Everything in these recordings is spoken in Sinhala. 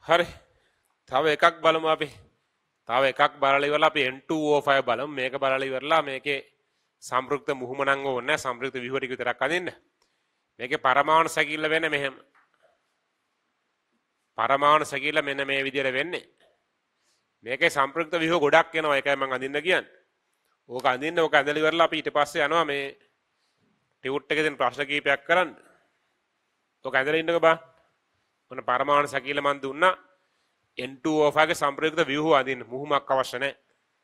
හරි තව එකක් බලමු අපි. තව එකක් බලලා ඉවරලා අපි N2O5 බලමු. මේක බලලා ඉවරලා මේකේ සම්ප්‍රයුක්ත මුහුම නම් ඕනේ නැහැ. සම්ප්‍රයුක්ත ව්‍යුහ ටික විතරක් අදින්න. මේකේ පරමාණු සැකිල්ල වෙන්නේ මෙහෙම. පරමාණු සැකිල්ල මෙන්න මේ විදිහට වෙන්නේ. මේකේ සම්ප්‍රයුක්ත ව්‍යුහ ගොඩක් එනවා. ඒකයි මම අදින්න කියන්නේ. ඕක අදින්න ඕක ඇඳලා ඉවරලා අපි ඊට පස්සේ යනවා මේ ටියුට් එකේ තියෙන ප්‍රශ්න කීපයක් කරන්න. ඕක ඇඳලා ඉන්නකෝ බා. මොන පරමාණු සැකිල්ල මන් දුන්නා. N2O5 ගේ සම්ප්‍රයුක්ත ව්‍යුහ අදින්න මුහුමක් අවශ්‍ය නැහැ.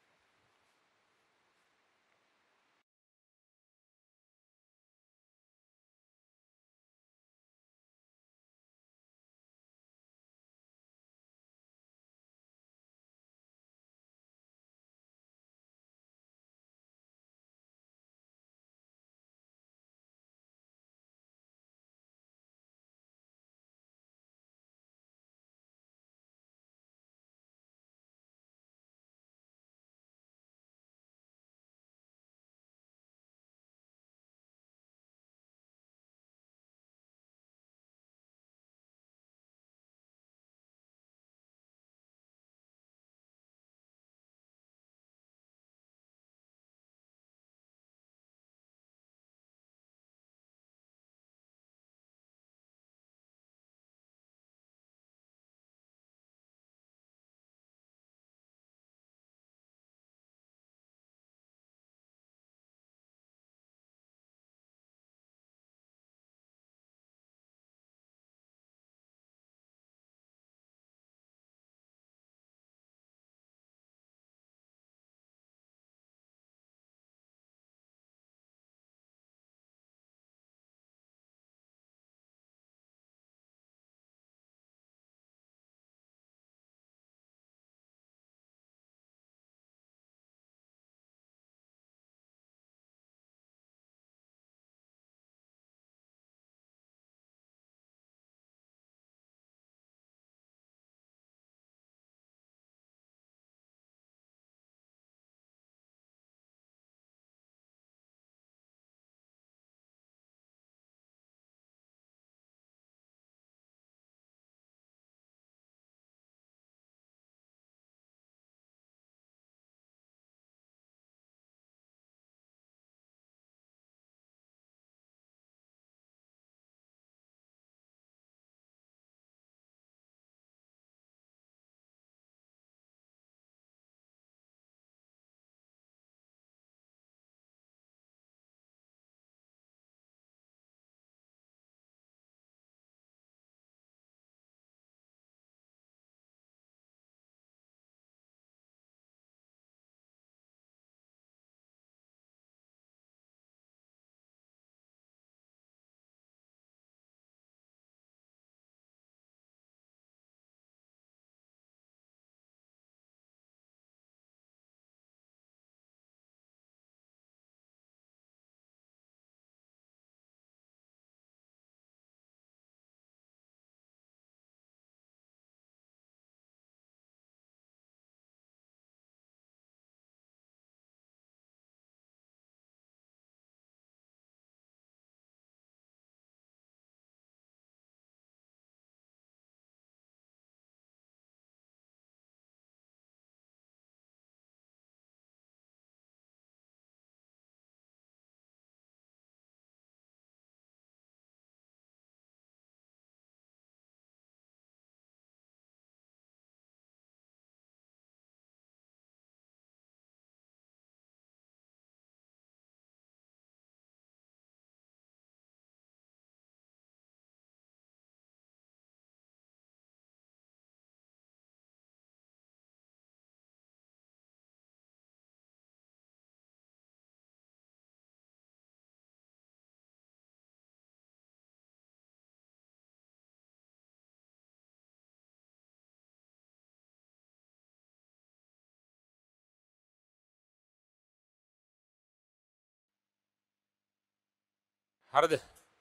හරිද?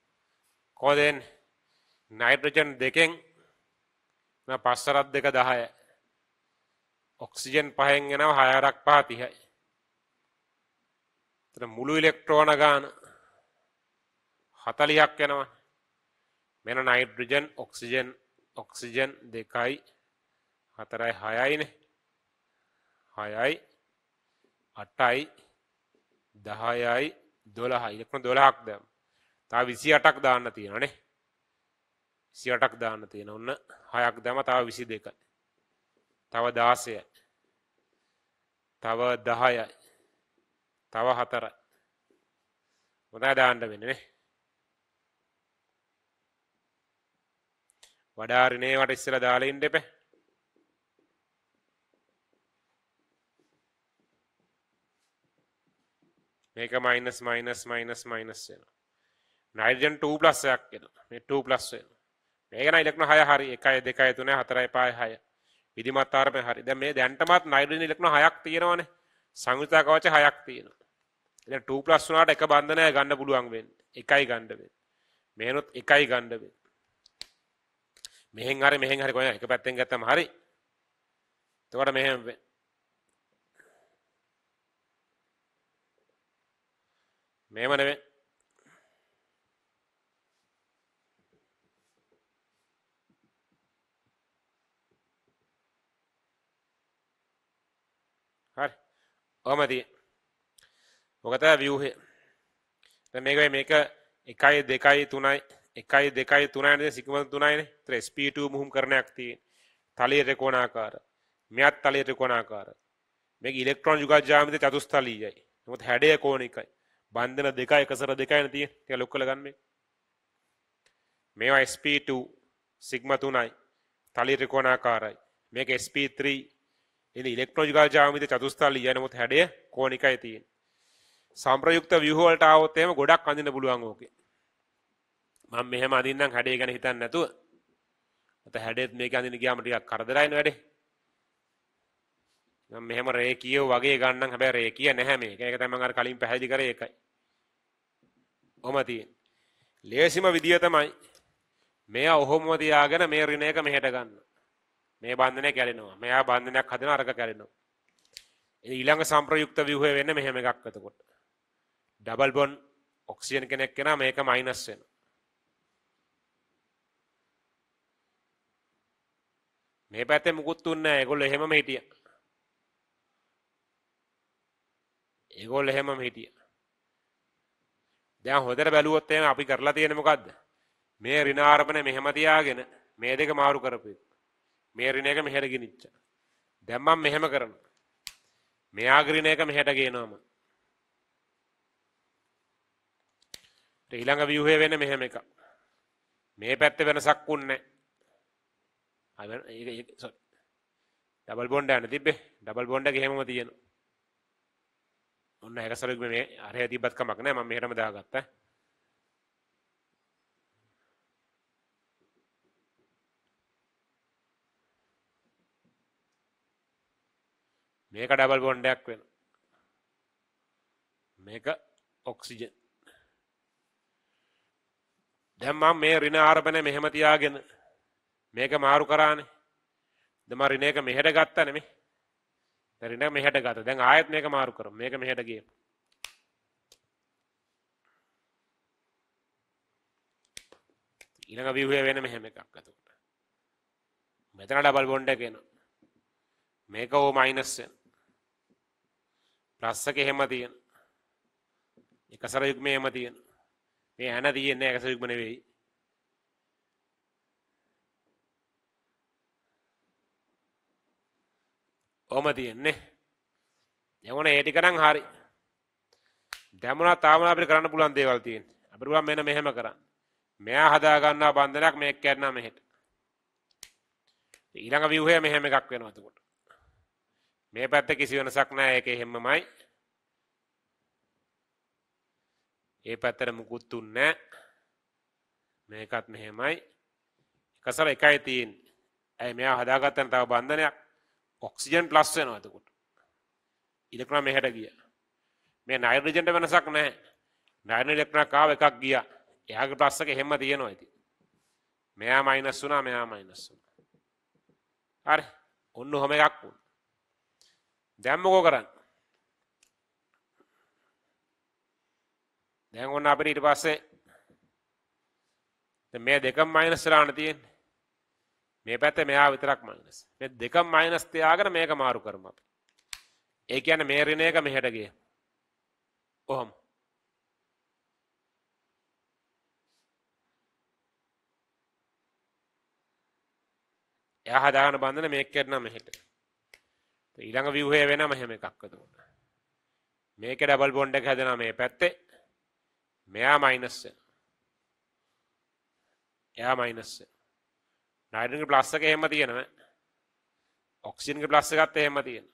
කොහොමද එන්නේ? නයිට්‍රජන් දෙකෙන් පස්සරත් දෙක 10යි. ඔක්සිජන් පහෙන් එනවා 6ක් 5 30යි. එතන මුළු ඉලෙක්ට්‍රෝන ගාන 40ක් එනවා. මෙන්න නයිට්‍රජන් ඔක්සිජන් දෙකයි 4යි 6යිනේ 6යි 8යි 10යි 12යි ඉලෙක්ට්‍රෝන 12ක් දැම්ම. තව 28ක් දාන්න තියෙනවානේ. 28ක් දාන්න තියෙන. ඔන්න 6ක් දැම්ම තව 22යි. තව 16යි. තව 10යි. තව 4යි. මොනවද දාන්න වෙන්නේ නේ? වඩා ඍණේවට ඉස්සෙල්ලා දාලා ඉන්න එපා. මේක මයිනස් මයිනස් මයිනස් මයිනස් වෙනවා. නයිට්‍රජන් 2 ප්ලස් එකක් එනවා. මේ 2 ප්ලස් වෙනවා. මේක නම් ඉලෙක්ට්‍රෝන 6 හරි 1 2 3 4 5 6. විධිමත් ආරපේ හරි. දැන් මේ දැන්ටමත් නයිට්‍රජන් ඉලෙක්ට්‍රෝන 6ක් තියෙනවානේ. සංයුක්ත කවච 6ක් තියෙනවා. දැන් 2 ප්ලස් වුණාට එක බන්ධනයක් ගන්න පුළුවන් වෙන්නේ. එකයි ගන්න වෙන්නේ. මෙහෙනොත් එකයි ගන්න වෙන්නේ. මෙහෙන් හරි කොහෙන් එක පැත්තෙන් ගත්තම හරි. එතකොට මෙහෙම මේව නෙවෙයි. හරි. ඔහමදී. ඔක තමයි view එක. දැන් මේක 1 2 3යි 1 2 3යි නේද සිග්මා 3යිනේ. ඒතර sp2 මුහුම් කරණයක් තියෙන. තලයේ ත්‍රිකෝණාකාර. මෙයත් තලයේ ත්‍රිකෝණාකාර. මේක ඉලෙක්ට්‍රෝන යුගල් ජ්‍යාමිති චතුස්තලීයයි. මොකද හැඩය කෝණිකයි. බන්ධන දෙකයි එකසර දෙකයිනේ තියෙන්නේ. ටික ලොක් කරලා ගන්න මේ. මේවා sp2 සිග්මා 3යි. තලයේ ත්‍රිකෝණාකාරයි. මේක sp3 ඉතින් ඉලෙක්ට්‍රෝන යුගල් ජ්‍යාමිති චතුස්තලීයයි. නමුත් හැඩය කෝණිකයි තියෙන්නේ. සම්ප්‍රයුක්ත ව්‍යුහ වලට ආවොත් එහෙම ගොඩක් අඳින්න පුළුවන් ඕකේ. මම මෙහෙම අඳින්නම් හැඩය ගැන හිතන්නේ නැතුව. අත හැඩෙත් මේක අඳින්න ගියාම ටිකක් කරදරයිනේ වැඩේ. මම මෙහෙම රේඛීය වගේ ගන්නම් හැබැයි රේඛීය නැහැ මේක. ඒක තමයි මම අර කලින් පැහැදිලි කරේ ඒකයි. ඔහම තියෙන්නේ. ලේසිම විදිය තමයි මෙයා ඔහොම තියාගෙන මේ ඍණ එක මෙහෙට ගන්න. මේ බන්ධනය කැඩෙනවා. මෙයා බන්ධනයක් හදනවා අරක කැඩෙනවා. ඊළඟ සම්ප්‍රයුක්ත ව්‍යුහය වෙන්නේ මෙහෙම එකක් එතකොට. ඩබල් බොන්ඩ් ඔක්සිජන් කෙනෙක් කෙනා මේක මයිනස් වෙනවා. මේ පැත්තේ මුකුත් තුන්නේ නැහැ. ඒගොල්ලෝ එහෙමම හිටියා. දැන් හොදට බැලුවොත් එහෙනම් අපි කරලා තියෙන්නේ මොකද්ද? මේ ඍණාරපණය මෙහෙම තියාගෙන මේ දෙක මාරු කරපු එක. මේ ඍණ එක මෙහෙට ගෙනිච්චා. දැන් මම මෙහෙම කරනවා. මෙයා ඍණ එක මෙහෙට ගේනවාම. ඊළඟ view එක වෙන්නේ මෙහෙම එකක්. මේ පැත්තේ වෙනසක් වුන්නේ නැහැ. sorry. ඩබල් බොන්ඩ් යන තිබ්බේ. ඩබල් බොන්ඩ් එක එහෙමම තියෙනවා. ඔන්න ඒක සරුක් මේ අරහෙ තිබ්බත් කමක් නැහැ. මම මෙහෙටම දාගත්තා. මේක ඩබල් බොන්ඩ් එකක් වෙනවා. මේක ඔක්සිජන්. දැන් මම මේ ඍණ ආරපණය මෙහෙම තියාගෙන මේක මාරු කරානේ. දැන් මම ඍණ එක මෙහෙට ගත්තා නෙමෙයි. දැන් ඍණ මෙහෙට ගත්තා. දැන් ආයෙත් මේක මාරු කරමු. මේක මෙහෙට ගියමු. ඊළඟ view එක වෙන්නේ මෙහෙම එකක් එතකොට. මෙතන ඩබල් බොන්ඩ් එක එනවා. මේක ඕ මයිනස් වෙන. ප්ලස් එක එහෙම තියෙන. එකසර යුග්මය එහෙම තියෙන. මේ ඇන තියෙන්නේ එකසර යුග්ම නෙවෙයි. ඔහම තියෙන්නේ. එවන ඒ ටික නම් හරි. දැමුණා තාම අපිට කරන්න පුළුවන් දේවල් තියෙන්නේ. අපිට පුළුවන් මෙන්න මෙහෙම කරන්න. මෙයා හදා ගන්නවා බන්ධනයක් මේක කැඩනවා මෙහෙට. ඊළඟ view එක මෙහෙම එකක් වෙනවා එතකොට. මේ පැත්තේ කිසි වෙනසක් නැහැ. ඒකේ හැමමයි. ඒ පැත්තට මුකුත් තුන්නේ නැහැ. මේකත් මෙහෙමයි. එකසර එකයි තියෙන්නේ. ඇයි මෙයා හදාගත්තන තව බන්ධනයක්. ඔක්සිජන් ප්ලස් වෙනවා එතකොට. ඉලෙක්ට්‍රෝන මෙහෙට ගියා. මේ නයිට්‍රජන්ට වෙනසක් නැහැ. නයිට්‍රජන් ඉලෙක්ට්‍රෝනක් ආව එකක් ගියා. එයාගේ ප්ලස් එක හැම තියෙනවා ඉතින්. මෙයා මයිනස් වුණා මෙයා මයිනස් වුණා. හරි. ඔන්න ඔහම එකක් වුණා. දැන් මොකෝ කරන්නේ? දැන් ඔන්න අපිට ඊට පස්සේ දැන් මේ දෙකම මයිනස් වෙලානේ තියෙන්නේ. මේ පැත්තේ මෙයා විතරක් මයිනස්. මේ දෙකම මයිනස් තියාගෙන මේක මාරු කරමු අපි. ඒ කියන්නේ මේ ඍණ එක මෙහෙට ගියේ. කොහොම? එයා හදාගන්න බන්ධන මේක කරනවා මෙහෙට. ඊළඟ ව්‍යුහය වෙනම එහෙම එකක් එතකොට. මේකේ ඩබල් බොන්ඩ් එක හැදෙනවා මේ පැත්තේ. මෙයා මයිනස් වෙනවා. එයා මයිනස් වෙනවා. නයිට්‍රජන් ප්ලස් එක එහෙම තියෙනවා. ඔක්සිජන් ප්ලස් එකත් එහෙම තියෙනවා.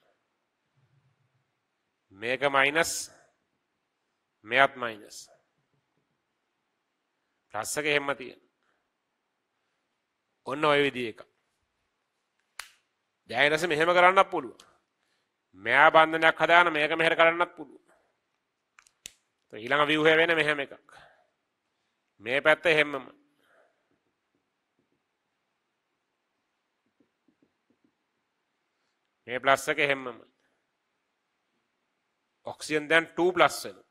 මේක මයිනස් මෙයත් මයිනස්. ප්ලස් එක එහෙම තියෙනවා. ඔන්න ඔය විදිහ එක. දැන් ඊට පස්සේ මෙහෙම කරන්නත් පුළුවන්. මෙයා බන්ධනයක් හදාන මේක මෙහෙට කරන්නත් පුළුවන්. ඊළඟ ව්‍යුහය වෙන මෙහෙම එකක්. මේ පැත්ත එහෙමම. මේ ප්ලස් එක එහෙමම. ඔක්සිජන් දැන් 2 ප්ලස් වෙනවා.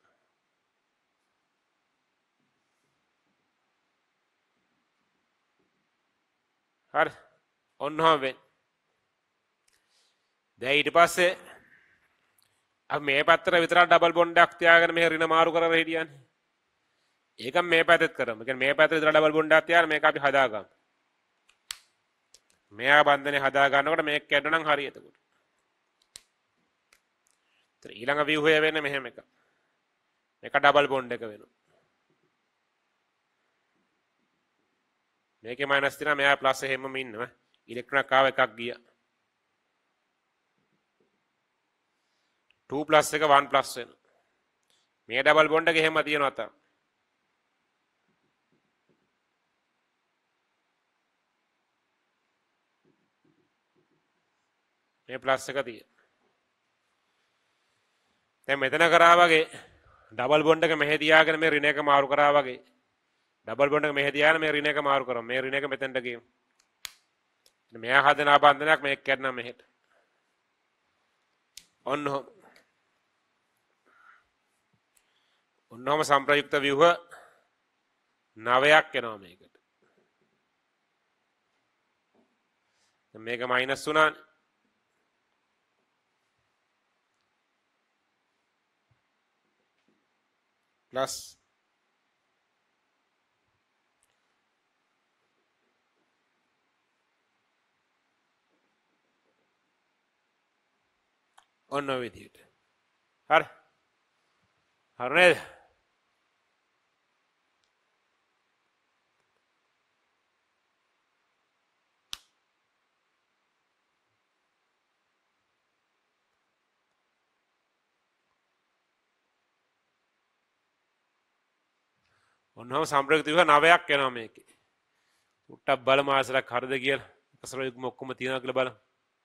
හරි. ඔන්නම වෙන්නේ. දැන් ඊට පස්සේ අපි මේ පැත්තට විතරක් ඩබල් බොන්ඩ් එකක් තියාගෙන මෙහෙ ඍණ මාරු කරලා හිටියන්නේ. ඒක මේ පැත්තෙත් කරමු. ඒ කියන්නේ මේ පැත්තට විතර ඩබල් බොන්ඩ් එකක් තියාගෙන මේක අපි හදාගමු. මෙයා බන්ධනේ හදා ගන්නකොට මේක කැඩුණා නම් හරි එතකොට. ඊළඟ ව්‍යුහය වෙන්නේ මෙහෙම එක. මේක ඩබල් බොන්ඩ් එක වෙනවා. මේකේ මයිනස් තියනවා මෙයා ප්ලස් එහෙමම ඉන්නවා. ඉලෙක්ට්‍රෝනයක් ආව එකක් ගියා. 2 ප්ලස් එක 1 ප්ලස් වෙනවා. මේ ඩබල් බොන්ඩ් එක එහෙම තියෙනවා අත. මේ ප්ලස් එක තියෙනවා. දැන් මෙතන කරා වගේ ඩබල් බොන්ඩ් එක මෙහෙ තියාගෙන මේ ඍණ එක මාරු කරා වගේ ඩබල් බොන්ඩ් එක මෙහෙ තියාගෙන මේ ඍණ එක මාරු කරමු. මේ ඍණ එක මෙතෙන්ට ගියමු. මෙයා හදන ආබන්ධනයක් මේක කරනවා මෙහෙට. ඔන්නෝම සම්ප්‍රයුක්ත ව්‍යුහ 9ක් එනවා මේකට. මේක මයිනස් වුණානේ. ප්ලස් ඔන්න ඔය විදිහට. හරි. හරි නේද? ඔන්නම සම්ප්‍රයුක්ත ව්‍යුහ 9ක් එනවා මේකේ. උට්ටක් බලමු ආසලක් හරිද කියලා. එකසල යුග්ම ඔක්කොම තියනවා කියලා බලමු.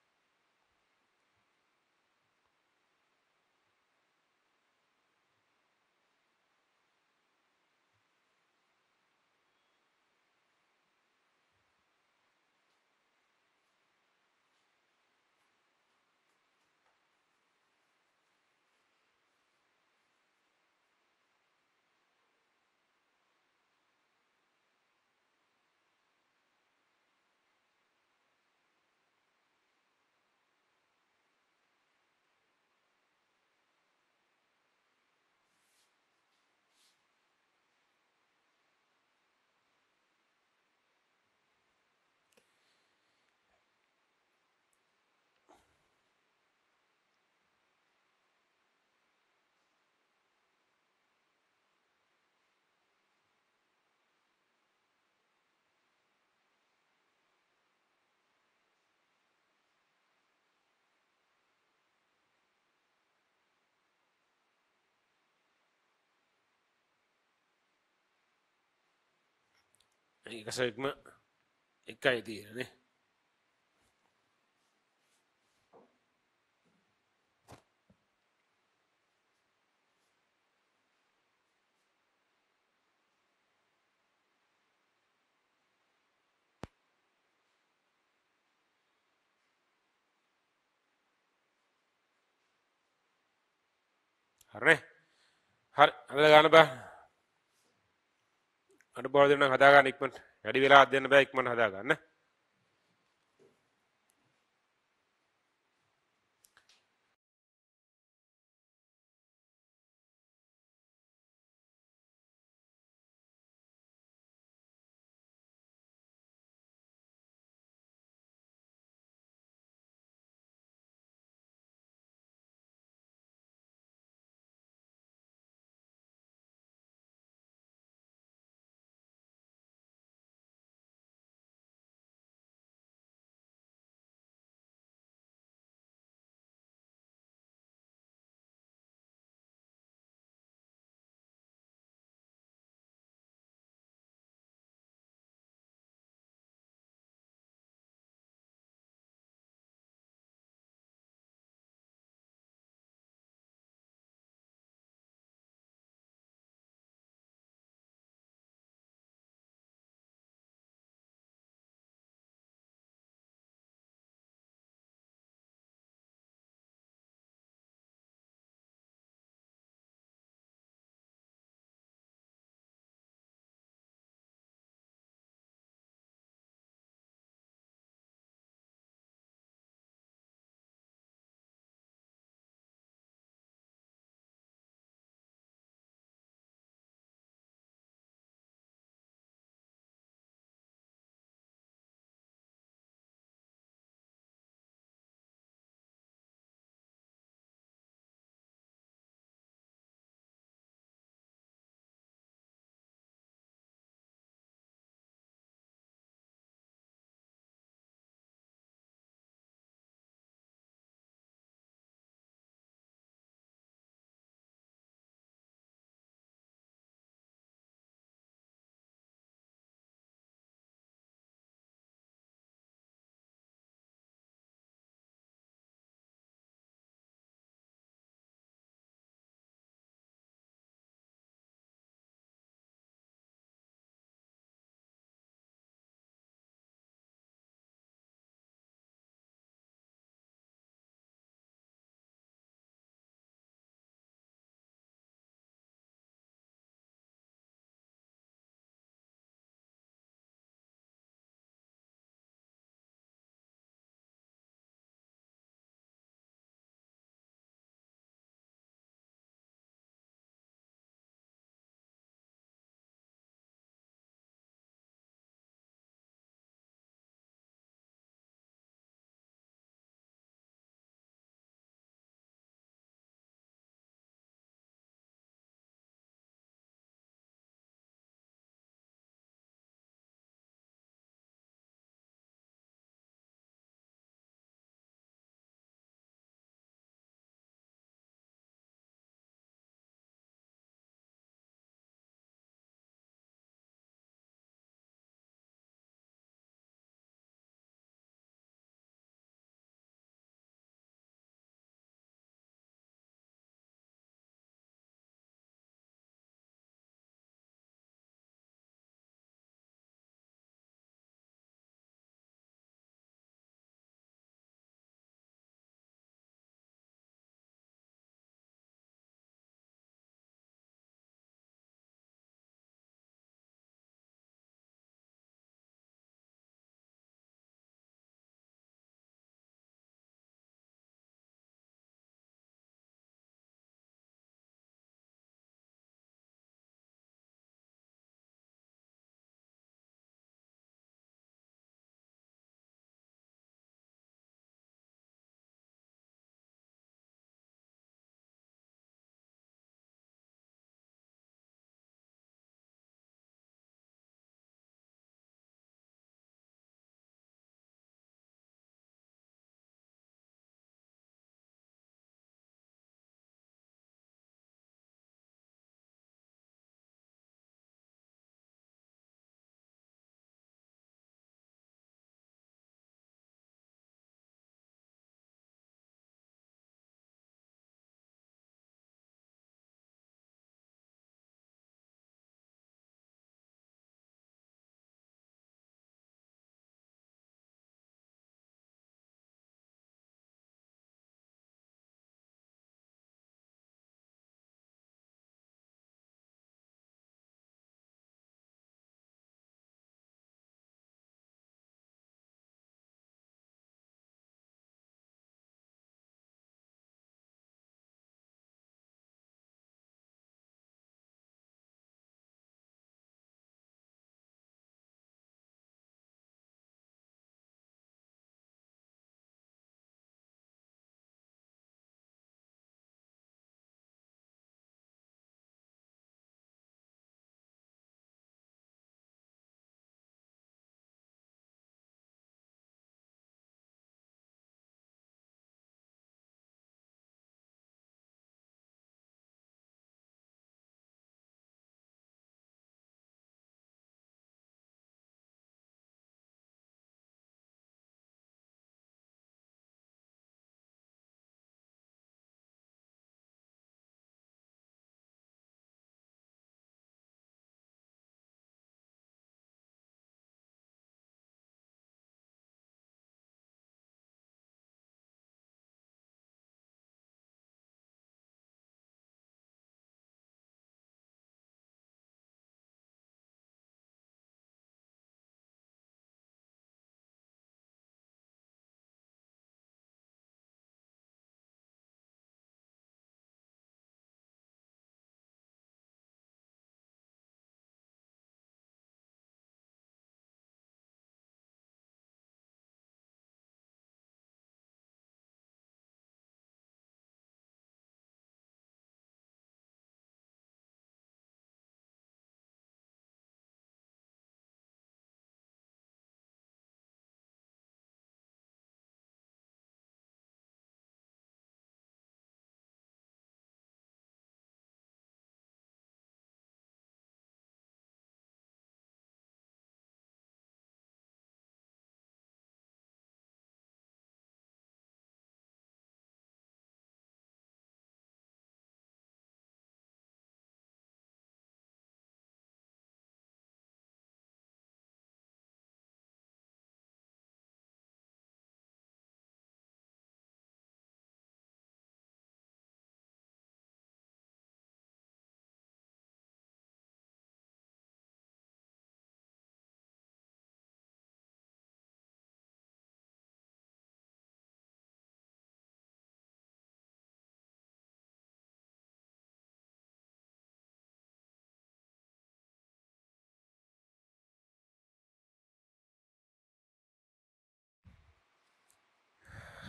එකසල යුග්ම එකයි තියෙන්නේ. හරිනේ. හරි. හදලා ගන්න බෑ. අඩු බෝල දෙන්න හදා ගන්න ඉක්මනට. වැඩි වෙලාවක් දෙන්න බෑ ඉක්මනට හදා ගන්න.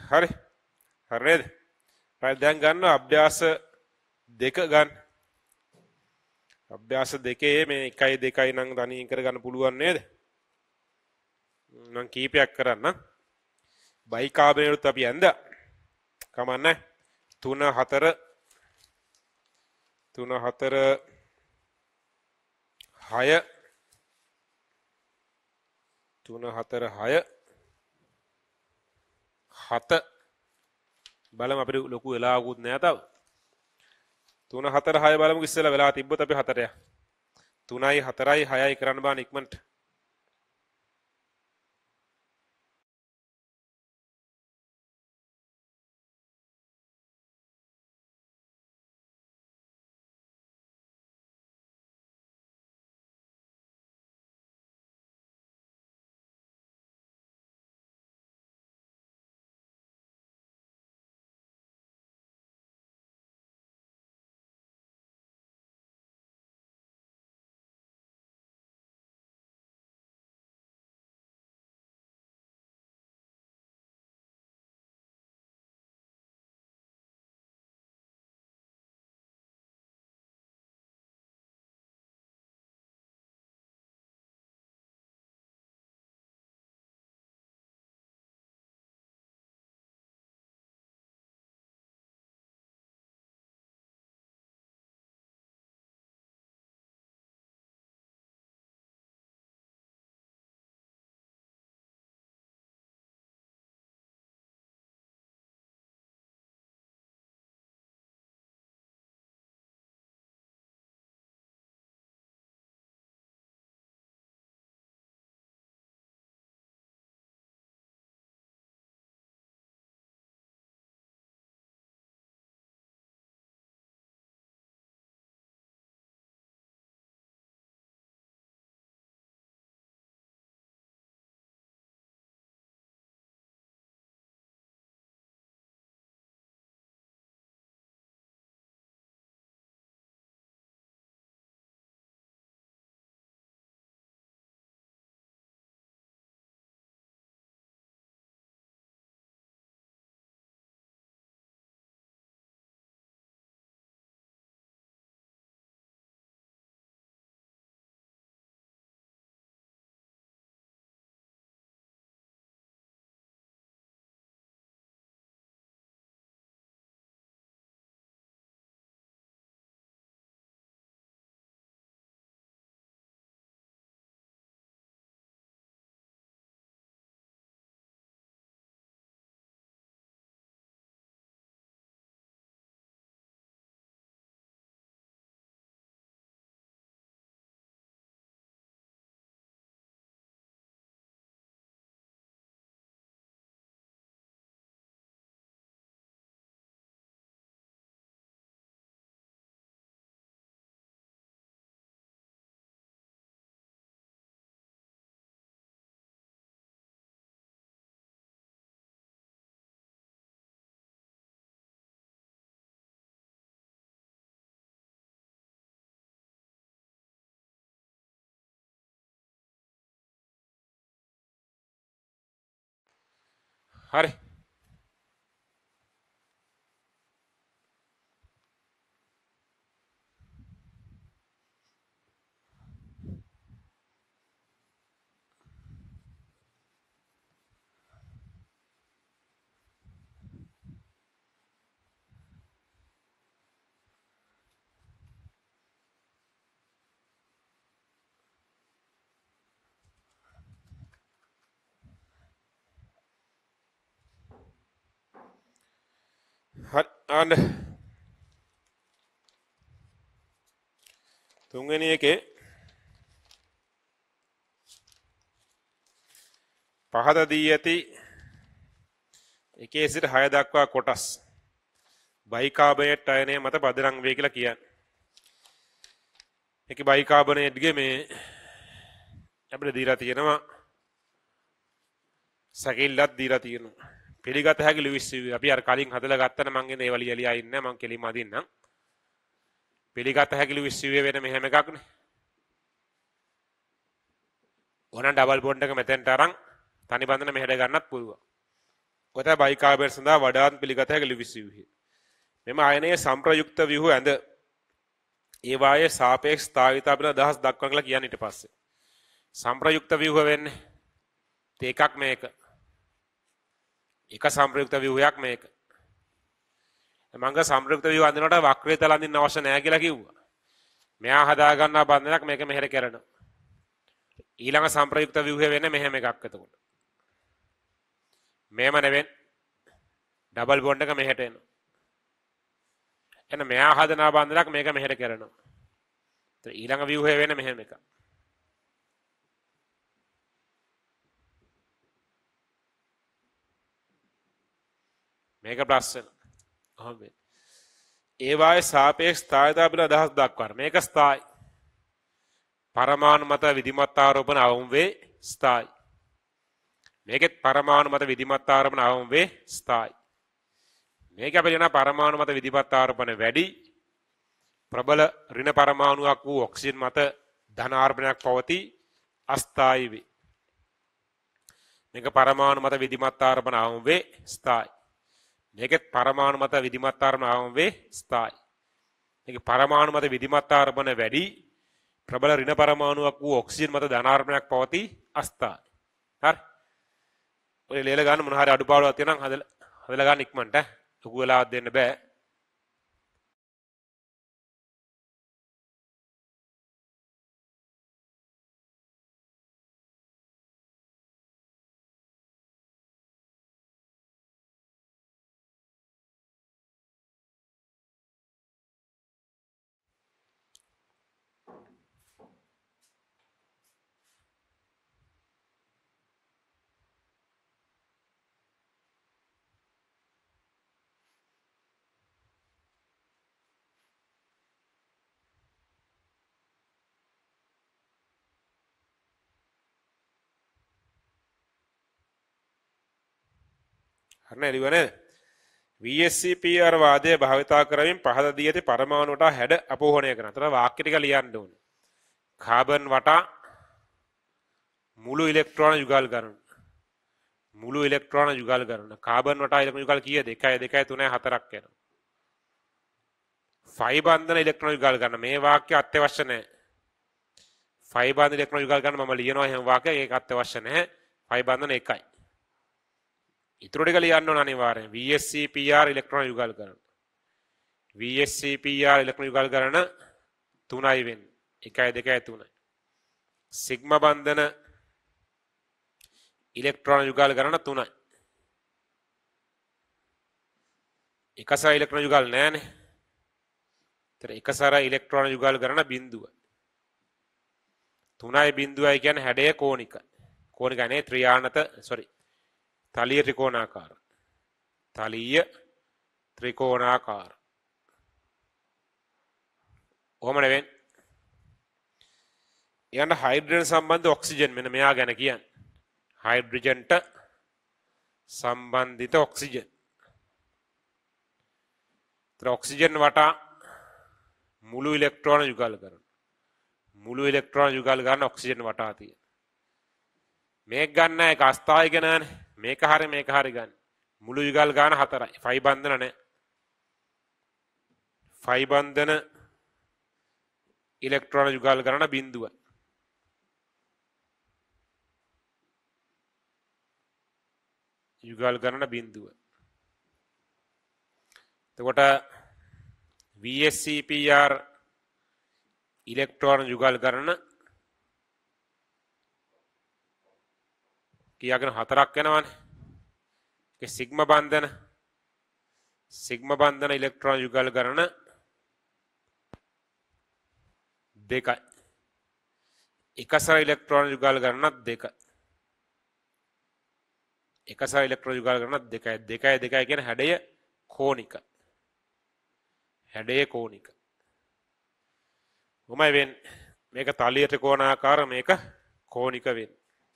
හරි හරි නේද right දැන් ගන්න අභ්‍යාස දෙක ගන්න අභ්‍යාස දෙකේ මේ 1 2 නම් තනියෙන් කරගන්න පුළුවන් නේද මම කීපයක් කරන්න බයිකාබනේට අපි ඇඳ කමන්නේ 3 4 3 4 6 3 4 6 7 බලමු අපිට ලොකු වෙලාවකුත් නෑ තව 3 4 6 බලමු ඉස්සෙල්ලා වෙලා තිබ්බොත් අපි 4ට 3යි 4යි 6යි කරන්න බෑ ඉක්මනට හරි හරි ආන්න තුන්වෙනි එකේ පහත දී ඇති 1 සිට 6 දක්වා කොටස් බයිකාබනේට් අයනය මත පදනම් වේ කියලා කියන්නේ. ඒකේ බයිකාබනේට්ගේ මේ අපිට දීලා තියෙනවා සැකිල්ලක් දීලා තියෙනවා. පිළිගත හැකි ලුයිස් සිව්වේ අපි අර කලින් හදලා ගත්තන මං එන්නේ ඒව ලියලා ඉන්නේ මං කෙලින්ම අදින්නම්. පිළිගත හැකි ලුයිස් සිව්වේ වෙන මෙහෙම එකක්නේ. ඕන ඩබල් බොන්ඩ් එක මෙතෙන්ට අරන් තනි බඳන මෙහෙට ගන්නත් පුළුවන්. ඔය තමයි බයිකාර්බනේට් සඳහා වඩාත් පිළිගත හැකි ලිවිස් ව්‍යුහය. මෙම අයනයේ සම්ප්‍රයුක්ත ව්‍යුහ ඇඳ ඒ වායේ සාපේක්ෂ ස්ථායීතාව පිළිබඳ අදහස් දක්වන කියලා කියන්නේ ඊට පස්සේ. සම්ප්‍රයුක්ත ව්‍යුහ වෙන්නේ එකක් මේක. එක සම්ප්‍රයුක්ත ව්‍යුහයක් මේක. මංග සම්ප්‍රයුක්ත ව්‍යුහ අඳිනකොට වක්‍රය තල අඳින්න අවශ්‍ය නැහැ කියලා කිව්වා. මෙයා හදා ගන්නා බන්ධනයක් මේක මෙහෙර කරනවා. ඊළඟ සම්ප්‍රයුක්ත ව්‍යුහය වෙන්නේ මෙහෙම එකක් එතකොට. මේම නෙවෙයි. ඩබල් බොන්ඩ් එක මෙහෙට එනවා. එන්න මෙයා හදනා බන්ධනයක් මේක මෙහෙට කරනවා. ඒතර ඊළඟ ව්‍යුහය වෙන්නේ මෙහෙම එකක්. මේක ප්ලස් වෙනවා. ඔහොම. ඒ වායේ සාපේක්ෂ ස්ථායීතාව පිළිබඳ අදහස් දක්වන්න. මේක ස්ථායි. පරමාණු මත විධිමත් ආරෝපණ අවම වේ ස්ථායි. මේකෙත් පරමාණු මත විධිමත් ආරෝපණ අවම වේ ස්ථායි. මේක අපිට කියන පරමාණු මත විධිමත් ආරෝපණ වැඩි ප්‍රබල ඍණ පරමාණුවක් වූ ඔක්සිජන් මත ධන ආරෝපණයක් පවතී අස්ථායි වේ. මේක පරමාණු මත විධිමත් ආරෝපණ අවම වේ ස්ථායි. මේකෙත් පරමාණු මත විධිමත් ආරෝපණ අවම වේ ස්ථායි. මේක පරමාණු මත විධිමත් ආරෝපණ වැඩි ප්‍රබල ඍණ පරමාණුවක් වූ ඔක්සිජන් මත ධන ආරෝපණයක් පවතී අස්ථායි. හරි. ඔය ලේල ගන්න මොන හරි අඩුපාඩුවක් තියෙනවා නම් හදලා ගන්න ඉක්මනට. ලොකු වෙලාවක් දෙන්න බෑ. හරිනේ එළිවනේ. VSCPR වාදය භාවිතා කරමින් පහත දී ඇති පරමාණු වටා හැඩ අපෝහණය කරන. අතන වාක්‍ය ටික ලියන්න ඕනේ. කාබන් වටා මුළු ඉලෙක්ට්‍රෝන යුගල් ගණන. මුළු ඉලෙක්ට්‍රෝන යුගල් ගණන. කාබන් වටා ඉලෙක්ට්‍රෝන යුගල් කීයද? 1 2 3 4ක් යනවා. ෆයි බන්ධන ඉලෙක්ට්‍රෝන යුගල් ගන්න. මේ වාක්‍ය අත්‍යවශ්‍ය නැහැ. ෆයි බන්ධන ඉලෙක්ට්‍රෝන යුගල් ගන්න මම ලියනවා එහෙම වාක්‍යයක්. ඒක අත්‍යවශ්‍ය නැහැ. ෆයි බන්ධන 1යි. ඉතුරු ටික ලියන්න ඕන අනිවාර්යෙන්. VSCPR ඉලෙක්ට්‍රෝන යුගල් ගණන. VSCPR ඉලෙක්ට්‍රෝන යුගල් ගණන 3යි වෙන්නේ. 1 2 3යි. සිග්මා බන්ධන ඉලෙක්ට්‍රෝන යුගල් ගණන 3යි. එකසර ඉලෙක්ට්‍රෝන යුගල් නැහැනේ. ඒතර එකසර ඉලෙක්ට්‍රෝන යුගල් ගණන 0. 3යි 0යි කියන්නේ හැඩය කෝණිකයි. කෝණිකයි නේ ත්‍රියානත තලීය ත්‍රිකෝණාකාර. තලීය ත්‍රිකෝණාකාර. ඔහොම නෙවෙයි. ඊයන්ට හයිඩ්‍රජන් සම්බන්ධ ඔක්සිජන් මෙන්න මෙයා ගැන කියන්නේ. හයිඩ්‍රජන්ට සම්බන්ධිත ඔක්සිජන්. ඒතර ඔක්සිජන් වටා මුළු ඉලෙක්ට්‍රෝන යුගල් කරන. මුළු ඉලෙක්ට්‍රෝන යුගල් ගන්න ඔක්සිජන් වටා තියෙන. මේක ගන්න එක අස්ථායික නෑනේ. මේක හරි ගන්න. මුළු යුගල් ගන්න 4යි. ෆයි බන්ධන නැහැ. ෆයි බන්ධන ඉලෙක්ට්‍රෝන යුගල් ගන්න 0. යුගල් ගණන 0. එතකොට VSCPR ඉලෙක්ට්‍රෝන යුගල් ගණන කීයකට 4ක් වෙනවනේ. ඒ සිග්මා බන්ධන ඉලෙක්ට්‍රෝන යුගල් ගණන 2යි. එකසර ඉලෙක්ට්‍රෝන යුගල් ගණනත් 2යි. එකසර ඉලෙක්ට්‍රෝන යුගල් ගණනත් 2යි. 2 කියන හැඩය කෝණිකයි. හැඩය කෝණිකයි. උමයි වෙන්නේ. මේක තලීය ත්‍රිකෝණාකාර මේක කෝණික වෙන්නේ.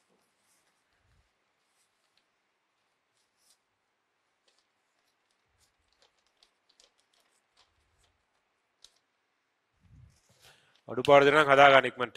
අඩුපාඩු දෙනවා හදා ගන්න ඉක්මනට.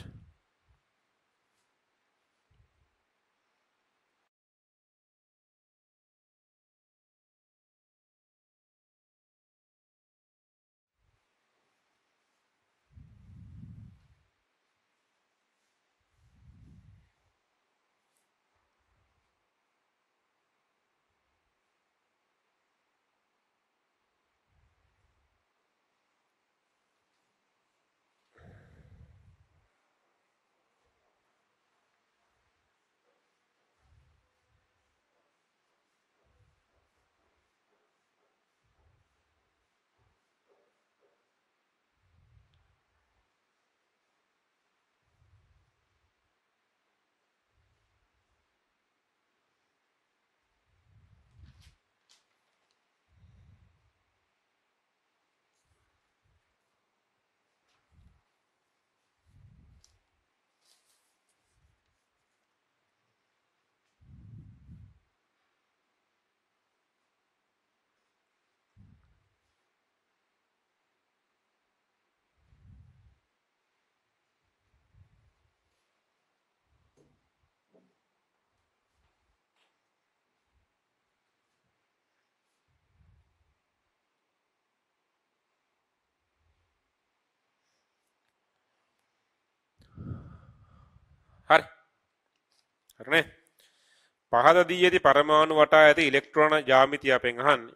හරි. හරිනේ. පහත දී ඇති පරමාණු වටා ඇති ඉලෙක්ට්‍රෝන ජ්‍යාමිතිය අපෙන් අහන්නේ.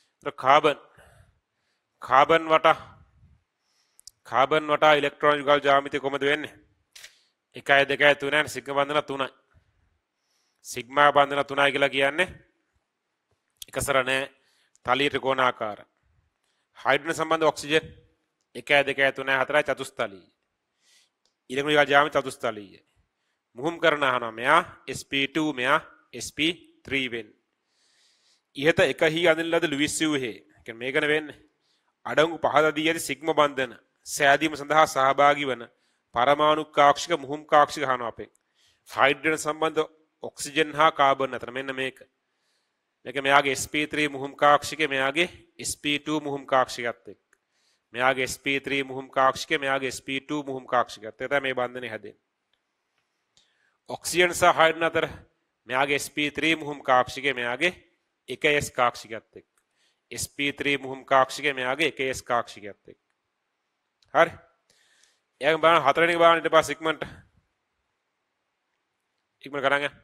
කාබන් වටා ඉලෙක්ට්‍රෝන යුගල් ජ්‍යාමිතිය කොහොමද වෙන්නේ? 1 2 3 සිග්මා බන්ධන 3යි. සිග්මා බන්ධන 3යි කියලා කියන්නේ එකසර නැහැ තලියට කෝණාකාර. හයිඩ්‍රජන් සම්බන්ධ ඔක්සිජන් 1 2 3 4 චතුස්තලීය. ඉලෙක්ට්‍රෝන යුගල් ජ්‍යාමිතිය චතුස්තලීය. මුහුම් කරන අහනවා මෙයා sp2 මෙයා sp3 වෙන්නේ. ඉහත එක හි අඳින ලද ලුයිස් ව්‍යුහේ කියන්නේ මේකන වෙන්නේ. අඩංගු පහත දී ඇති සිග්මා බන්ධන සෑදීම සඳහා සහභාගී වන පරමාණු කාක්ෂික මුහුම් කාක්ෂික අහනවා අපෙන්. හයිඩ්‍රජන් සම්බන්ධ ඔක්සිජන් හා කාබන් අතර මෙන්න මේක. මේක මෙයාගේ sp3 මුහුම් කාක්ෂිකේ මෙයාගේ sp2 මුහුම් කාක්ෂිකත් එක්ක. මෙයාගේ sp3 මුහුම් කාක්ෂිකේ මෙයාගේ sp2 මුහුම් කාක්ෂිකත් එක්ක තමයි මේ බන්ධනේ හැදෙන්නේ. ඔක්සිජන් සහ හයිඩ්‍රජන් අතර මෙයාගේ sp3 මුහුම් කාක්ෂිකේ මෙයාගේ 1s කාක්ෂිකත් එක්ක. sp3 මුහුම් කාක්ෂිකේ මෙයාගේ 1s කාක්ෂිකත් එක්ක. හරි. එයාගෙන් බලන්න හතරවෙනි එක බලන්න ඊට පස්සේ ඉක්මනට කරන් යන්න.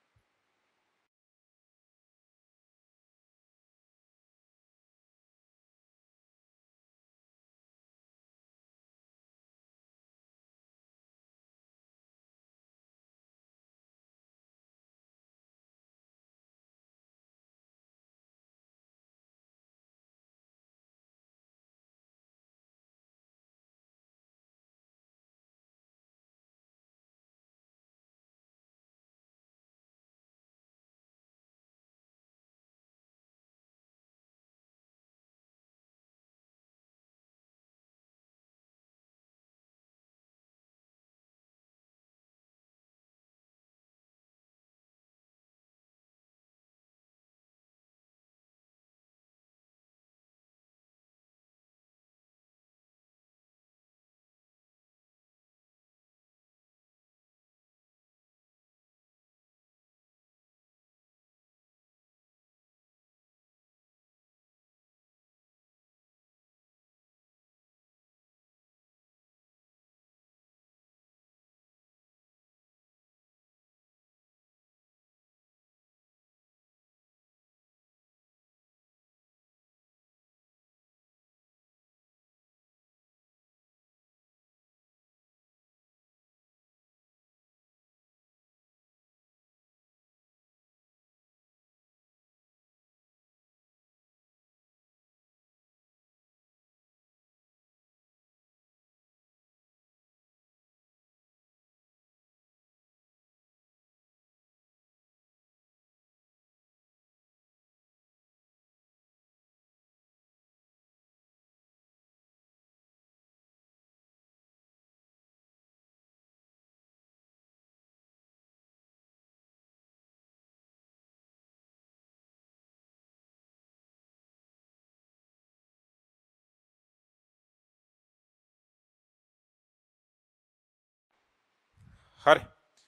හරි.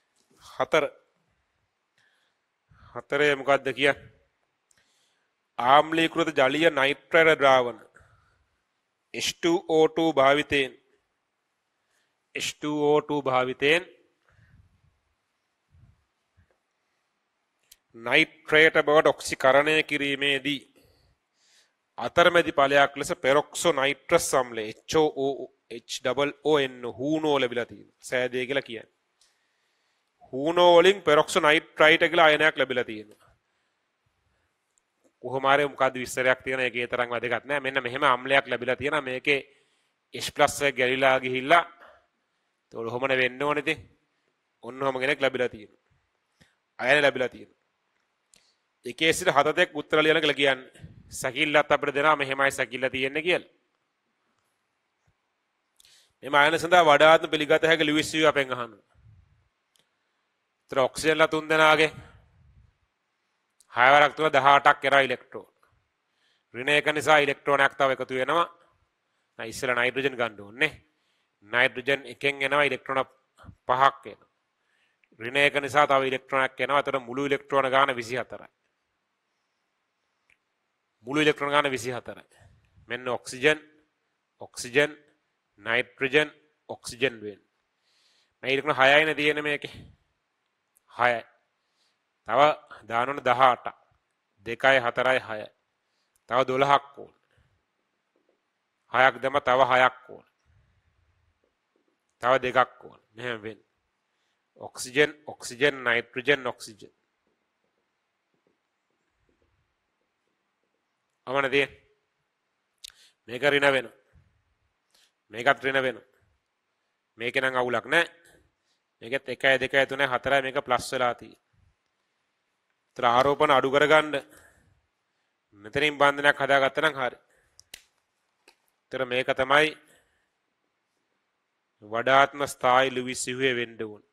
හතරේ මොකක්ද කියන්නේ? ආම්ලීකృత ජලීය නයිට්‍රේට ද්‍රාවණ H2O2 භාවිතයෙන් නයිට්‍රේට බවට ඔක්සිකරණය කිරීමේදී අතරමැදි ඵලයක් ලෙස පෙරොක්සෝ නයිට්‍රස් අම්ලය HOON හූනෝ ලැබිලා තියෙනවා. සෑදේ කියලා කියන්නේ. හූනෝ වලින් පෙරොක්සෝ නයිට්‍රයිට් කියලා අයනයක් ලැබිලා තියෙනවා. කොහොම හරි මොකද්ද විස්තරයක් තියෙන එකේ තරම් වැදගත් නෑ. මෙන්න මෙහෙම අම්ලයක් ලැබිලා තියෙනවා. මේකේ H+ එක ගැලිලා ගිහිල්ලා ඒතකොට කොහොමද වෙන්න ඕනේ ඉතින්? ඔන්න ඔහම කෙනෙක් ලැබිලා තියෙනවා. අයන ලැබිලා තියෙනවා. එකේ සිට 7 දෙක උත්තර ලියන කියලා කියන්නේ සැකිල්ලත් අපිට දෙනවා මෙහෙමයි සැකිල්ල තියෙන්නේ කියලා. මේ අයන සඳහා වඩාත්ම පිළිගත හැකි ලුයිස් ව්‍යුහ අපෙන් අහනවා. ඒතර ඔක්සිජන්ලා 3 දෙනාගේ 6 වරක් තුන 18ක් එනවා ඉලෙක්ට්‍රෝන. ඍණ එක නිසා ඉලෙක්ට්‍රෝනයක් තව එකතු වෙනවා. ඉස්සෙල්ලා නයිට්‍රජන් ගන්න ඕනේ. නයිට්‍රජන් එකෙන් එනවා ඉලෙක්ට්‍රෝන 5ක් එනවා. ඍණ එක නිසා තව ඉලෙක්ට්‍රෝනයක් එනවා. ඒතර මුළු ඉලෙක්ට්‍රෝන ගාන 24යි. මුළු ඉලෙක්ට්‍රෝන ගාන 24යි. මෙන්න ඔක්සිජන් නයිට්‍රජන් ඔක්සිජන් වෙන්නේ. මේ ඉලක්කන 6යිනේ තියෙන්නේ මේකේ. 6යි. තව දාන්න 18ක්. 2යි 4යි 6යි. තව 12ක් ඕන. 6ක් දැම්ම තව 6ක් ඕන. තව 2ක් ඕන. මෙහෙම වෙන්නේ. Oxygen nitrogen oxygen. අමන තියෙන. මේක ඍණ වෙනවා. මේකත් ඍණ වෙනවා. මේක නම් අවුලක් නැහැ. මේකත් 1යි 2යි 3යි 4යි මේක ප්ලස් වෙලා තියෙන්නේ. ඒතර ආරෝපණ අඩු කරගන්න මෙතනින් බන්ධනයක් හදාගත්තා නම් හරි. ඒතර මේක තමයි වඩාත්ම ස්ථායි ලුයිස් සිහුවේ වෙන්න ඕන.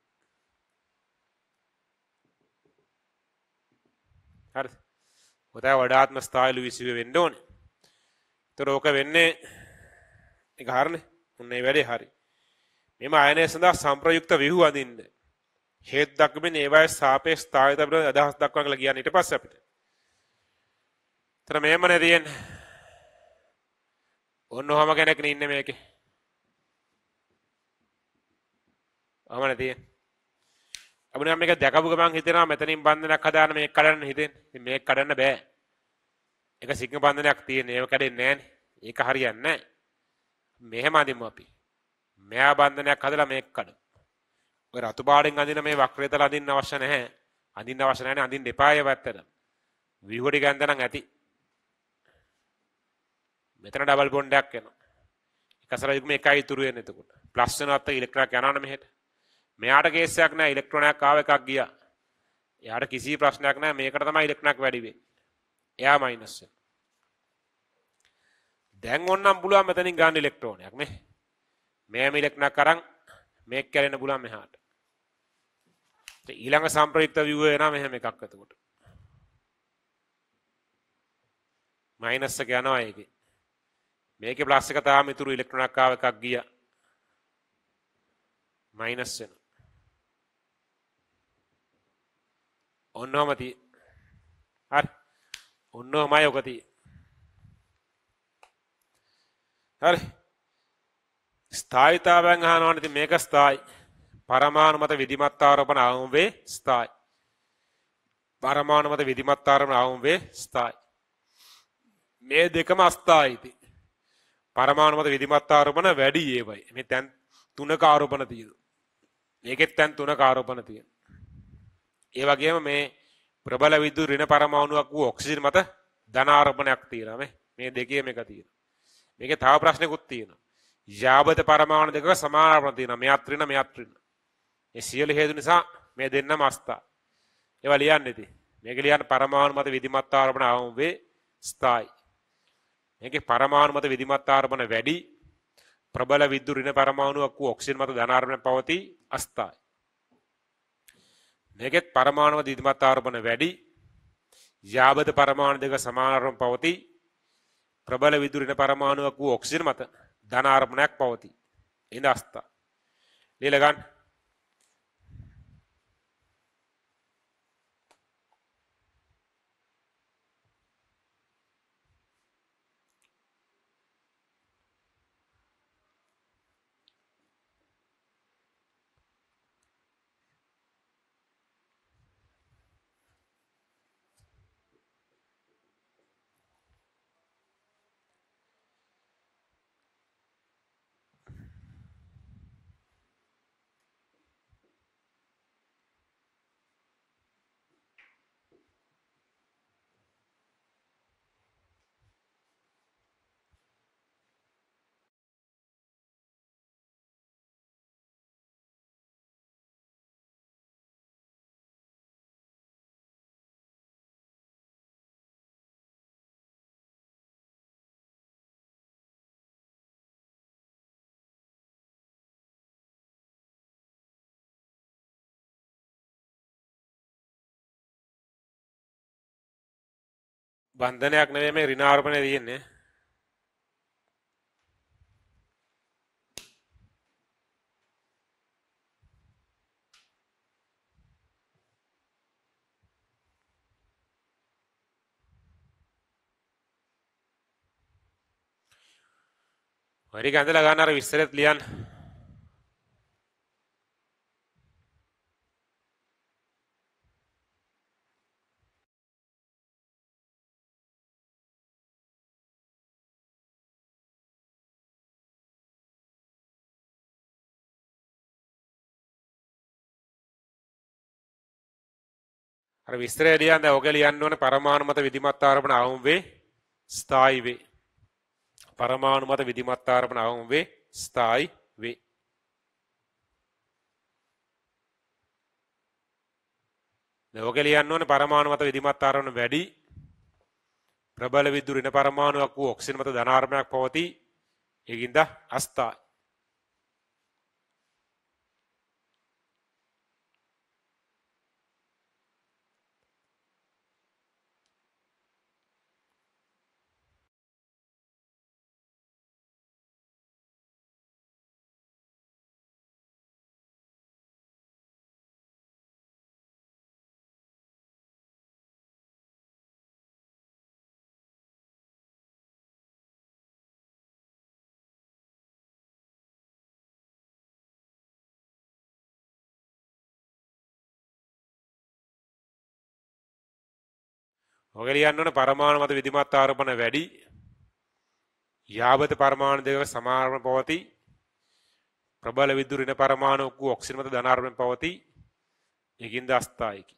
හරිද? ඔතන වඩාත්ම ස්ථායි ලුයිස් සිහුවේ වෙන්න ඕනේ. ඒතර ඕක වෙන්නේ ඒක හරිනේ. උන් මේ වැඩේ හරි. මෙම ආයනය සඳහා සංප්‍රයුක්ත විහු අඳින්න හේතු දක්වමින් ඒවායේ සාපේක්ෂ ස්ථායීතා පිළිබඳ අදහස් දක්වන්න කියලා කියන්නේ ඊට පස්සේ අපිට. ඒතර මෙහෙමනේ තියෙන්නේ. ඔන්න ඔහම කෙනෙක් නේ ඉන්නේ මේකේ. ඔහමනේ තියෙන්නේ. අපිට මේක දැකපු ගමන් හිතෙනවා මෙතනින් බන්ධනයක් හදාන්න මේක කඩන්න හිතෙන්නේ. ඉතින් මේක කඩන්න බෑ. ඒක සිග්ම බන්ධනයක් තියෙන්නේ. ඒක කැඩෙන්නේ නෑනේ. ඒක හරියන්නේ නෑ. මෙහෙම අඳිමු අපි. මෙයා බන්ධනයක් හදලා මේක කඩමු. ඔය රතු පාඩෙන් අඳින මේ වක්‍රයතල අඳින්න අවශ්‍ය නැහැ. අඳින්න අවශ්‍ය නැහැ නේ අඳින්න එපා ඒ පැත්තට. විහුව ටික ගන්න නම් ඇති. මෙතන ඩබල් බොන්ඩ් එකක් එනවා. එකසර යුග්ම එකයි ඉතුරු වෙන්නේ එතකොට. ප්ලස් වෙනවත් ඉලෙක්ට්‍රෝනයක් යනවනේ මෙහෙට. මෙයාට කේස් එකක් නැහැ ඉලෙක්ට්‍රෝනයක් ආව එකක් ගියා. එයාට කිසි ප්‍රශ්නයක් නැහැ මේකට තමයි ඉලෙක්ට්‍රෝනයක් වැඩි වෙන්නේ. එයා මයිනස් වෙනවා. දැන් ඕන්නම් පුළුවන් මෙතනින් ගන්න ඉලෙක්ට්‍රෝනයක් නේ. මෙයාම ඉලෙක්ට්‍රෝනයක් අරන් මේක කැරෙන්න පුළුවන් මෙහාට. ඊළඟ සම්ප්‍රයුක්ත ව්‍යුව එනවා මෙහෙම එකක් එතකොට. මයිනස් එක යනවා ඒකේ. මේකේ ප්ලස් එක තාම ඉතුරු ඉලෙක්ට්‍රෝනයක් ආව එකක් ගියා. මයිනස් වෙනවා. ඔන්නෝම තියෙ. හරි. ඔන්නෝමයි ඔක තියෙ. හරි. ස්ථායීතාවයන් අහනවනේ ඉතින් මේක ස්ථායි. පරමාණු මත විධිමත් ආරෝපණ අවම වේ ස්ථායි. පරමාණු මත විධිමත් ආරෝපණ අවම වේ ස්ථායි. මේ දෙකම අස්ථායි ඉතින්. පරමාණු මත විධිමත් ආරෝපණ වැඩි ඒවයි. මේ තැන් තුනක ආරෝපණ තියෙනවා. මේකෙත් තැන් තුනක ආරෝපණ තියෙනවා. ඒ වගේම මේ ප්‍රබල විද්‍යුත් ඍණ පරමාණුවක් වූ ඔක්සිජන් මත ධන ආරෝපණයක් තියෙනවා මේ දෙකේම එක තියෙනවා. මේකේ තව ප්‍රශ්නකුත් තියෙනවා. යාබත පරමාණු දෙකක සමාන ආරෝපණ තියෙනවා. මෙයත් ඍණ මෙයත් ඍණ. මේ සියලු හේතු නිසා මේ දෙන්නම අස්ථා. ඒවා ලියන්න ඉතින්. මේක ලියන්න පරමාණු මත විධිමත් ආරෝපණ අවම වේ ස්ථායි. මේකේ පරමාණු මත විධිමත් ආරෝපණ වැඩි ප්‍රබල විද්‍යුත් ඍණ පරමාණුවක් වූ ඔක්සිජන් මත ධන ආරෝපණයක් පවතී අස්ථායි. මේකෙත් පරමාණු මත විධිමත් ආරෝපණ වැඩි යාබත පරමාණු දෙක සමාන ආරෝපණ පවතී ප්‍රබල විද්‍යුත් ඍණ පරමාණුවක් වූ ඔක්සිජන් මත ධන ආරෝපණයක් පවතී. එඳ අස්ථා. ලියලා ගන්න. බන්ධනයක් නෙවෙයි මේ ඍණ ආරෝපණය තියෙන්නේ. හරි ගඳලා ගන්න අර විස්තරෙත් ලියන්න. අර විස්තරය ලියන්න දැන් ඔක ලියන්න ඕනේ පරමාණු මත විධිමත් ආරෝපණ අවම වේ ස්ථායි වේ. පරමාණු මත විධිමත් ආරෝපණ අවම වේ ස්ථායි වේ. දැන් ඔක ලියන්න ඕනේ පරමාණු මත විධිමත් ආරෝපණ වැඩි ප්‍රබල විද්‍යුත් ඍණ පරමාණුවක් වූ ඔක්සිජන් මත ධනාත්මකයක් පවතී. ඒකින්ද අස්ථායි. ඔක ලියන්න ඕනේ පරමාණු මත විධිමත් ආරෝපණ වැඩි යාබත පරමාණු දෙකක සමාරෝපණ පවතී. ප්‍රබල විද්‍යුත් ඍණ පරමාණුවක් වූ ඔක්සිජන් මත ධනාත්මකයෙන් පවතී. ඒකින්ද අස්ථායිකයි.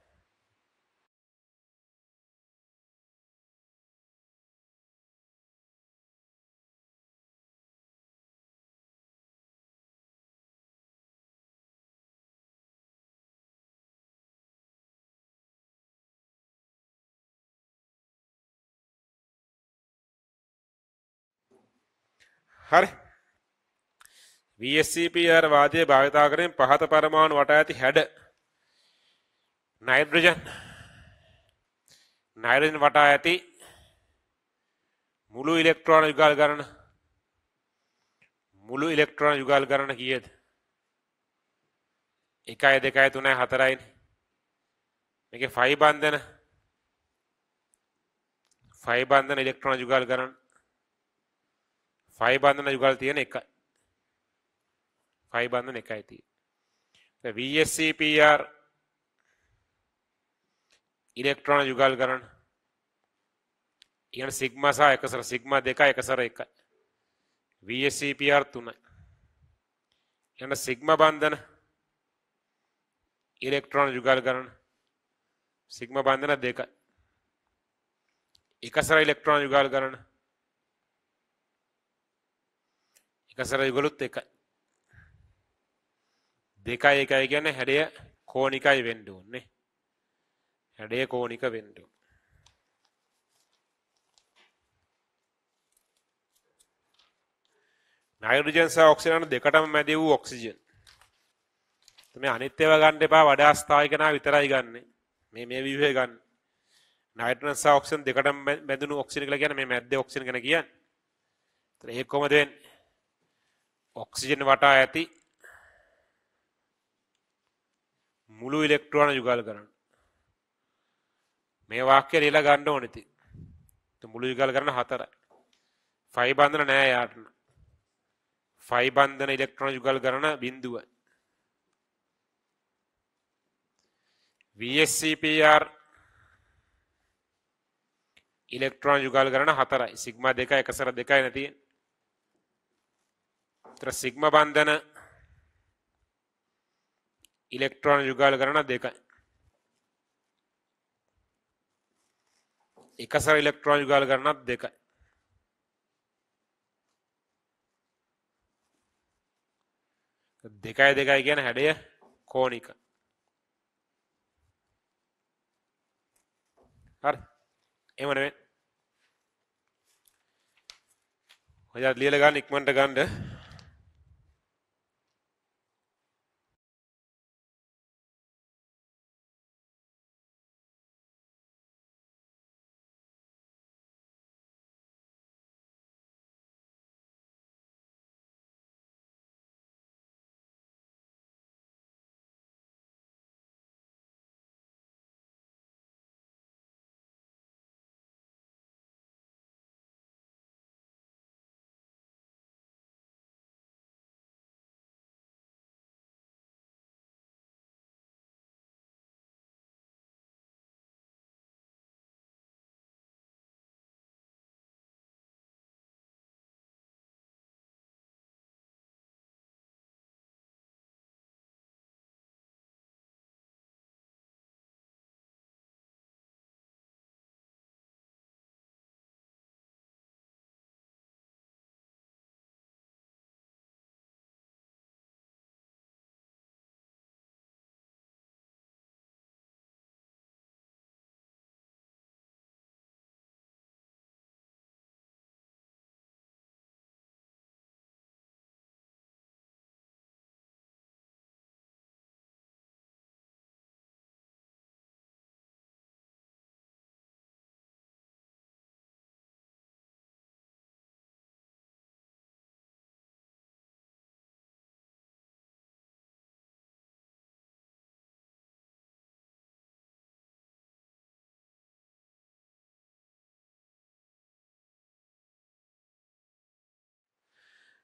හරි. VSEPR වාදය භාවිතා කරමින් පහත පරමාණු වටා ඇති හැඩ නයිට්‍රජන් වටා ඇති මුළු ඉලෙක්ට්‍රෝන යුගල් ගණන කීයද? 1 2 3 4යි. මේකේ 5 බන්ධන ඉලෙක්ට්‍රෝන යුගල් ගණන 5 බන්ධන යුගල් තියෙන එකයි. 5 බන්ධන එකයි තියෙන්නේ. VSEPR ඉලෙක්ට්‍රෝන යුගල් ගණන ඉගෙන සිග්මා සහ එකසර සිග්මා 2 එකසර 1. VSEPR 3. ඉගෙන සිග්මා බන්ධන ඉලෙක්ට්‍රෝන යුගල් ගණන සිග්මා බන්ධන 2. එකසර ඉලෙක්ට්‍රෝන යුගල් ගණන එකසර යුගලුත් 1. 2 1 කියන්නේ හැඩය කෝණිකයි වෙන්න ඕනේ. හැඩය කෝණික වෙන්න ඕනේ. නයිට්‍රජන් සහ ඔක්සිජන් දෙකටම මැදි වූ ඔක්සිජන්. මේ අනිත් ඒවා ගන්න එපා වඩා ස්ථායික නා විතරයි ගන්න. මේ ව්‍යුහය ගන්න. නයිට්‍රජන් සහ ඔක්සිජන් දෙකටම මැදුණු ඔක්සිජන් කියලා කියන්නේ මේ මැද්දේ ඔක්සිජන් ගැන කියන්නේ. ඒතර ඒක කොහමද වෙන්නේ? ඔක්සිජන් වටා ඇති මුළු ඉලෙක්ට්‍රෝන යුගල් ගණන. මේ වාක්‍යය ලියලා ගන්න ඕනේ ඉතින්. මුළු යුගල් ගණන 4යි. 5 බන්ධන නෑ යාට. 5 බන්ධන ඉලෙක්ට්‍රෝන යුගල් ගණන 0. VSEPR ඉලෙක්ට්‍රෝන යුගල් ගණන 4යි. සිග්මා 2 එකසර 2යි නැති. ඒතර සිග්මා බන්ධන ඉලෙක්ට්‍රෝන යුගල් ගණන 2යි. එකසර ඉලෙක්ට්‍රෝන යුගල් ගණනත් 2යි. දෙකයි දෙකයි කියන හැඩය කෝණික. හරි. එහෙම නෙවෙයි. ඔයාලා ලියලා ගන්න ඉක්මනට ගන්න.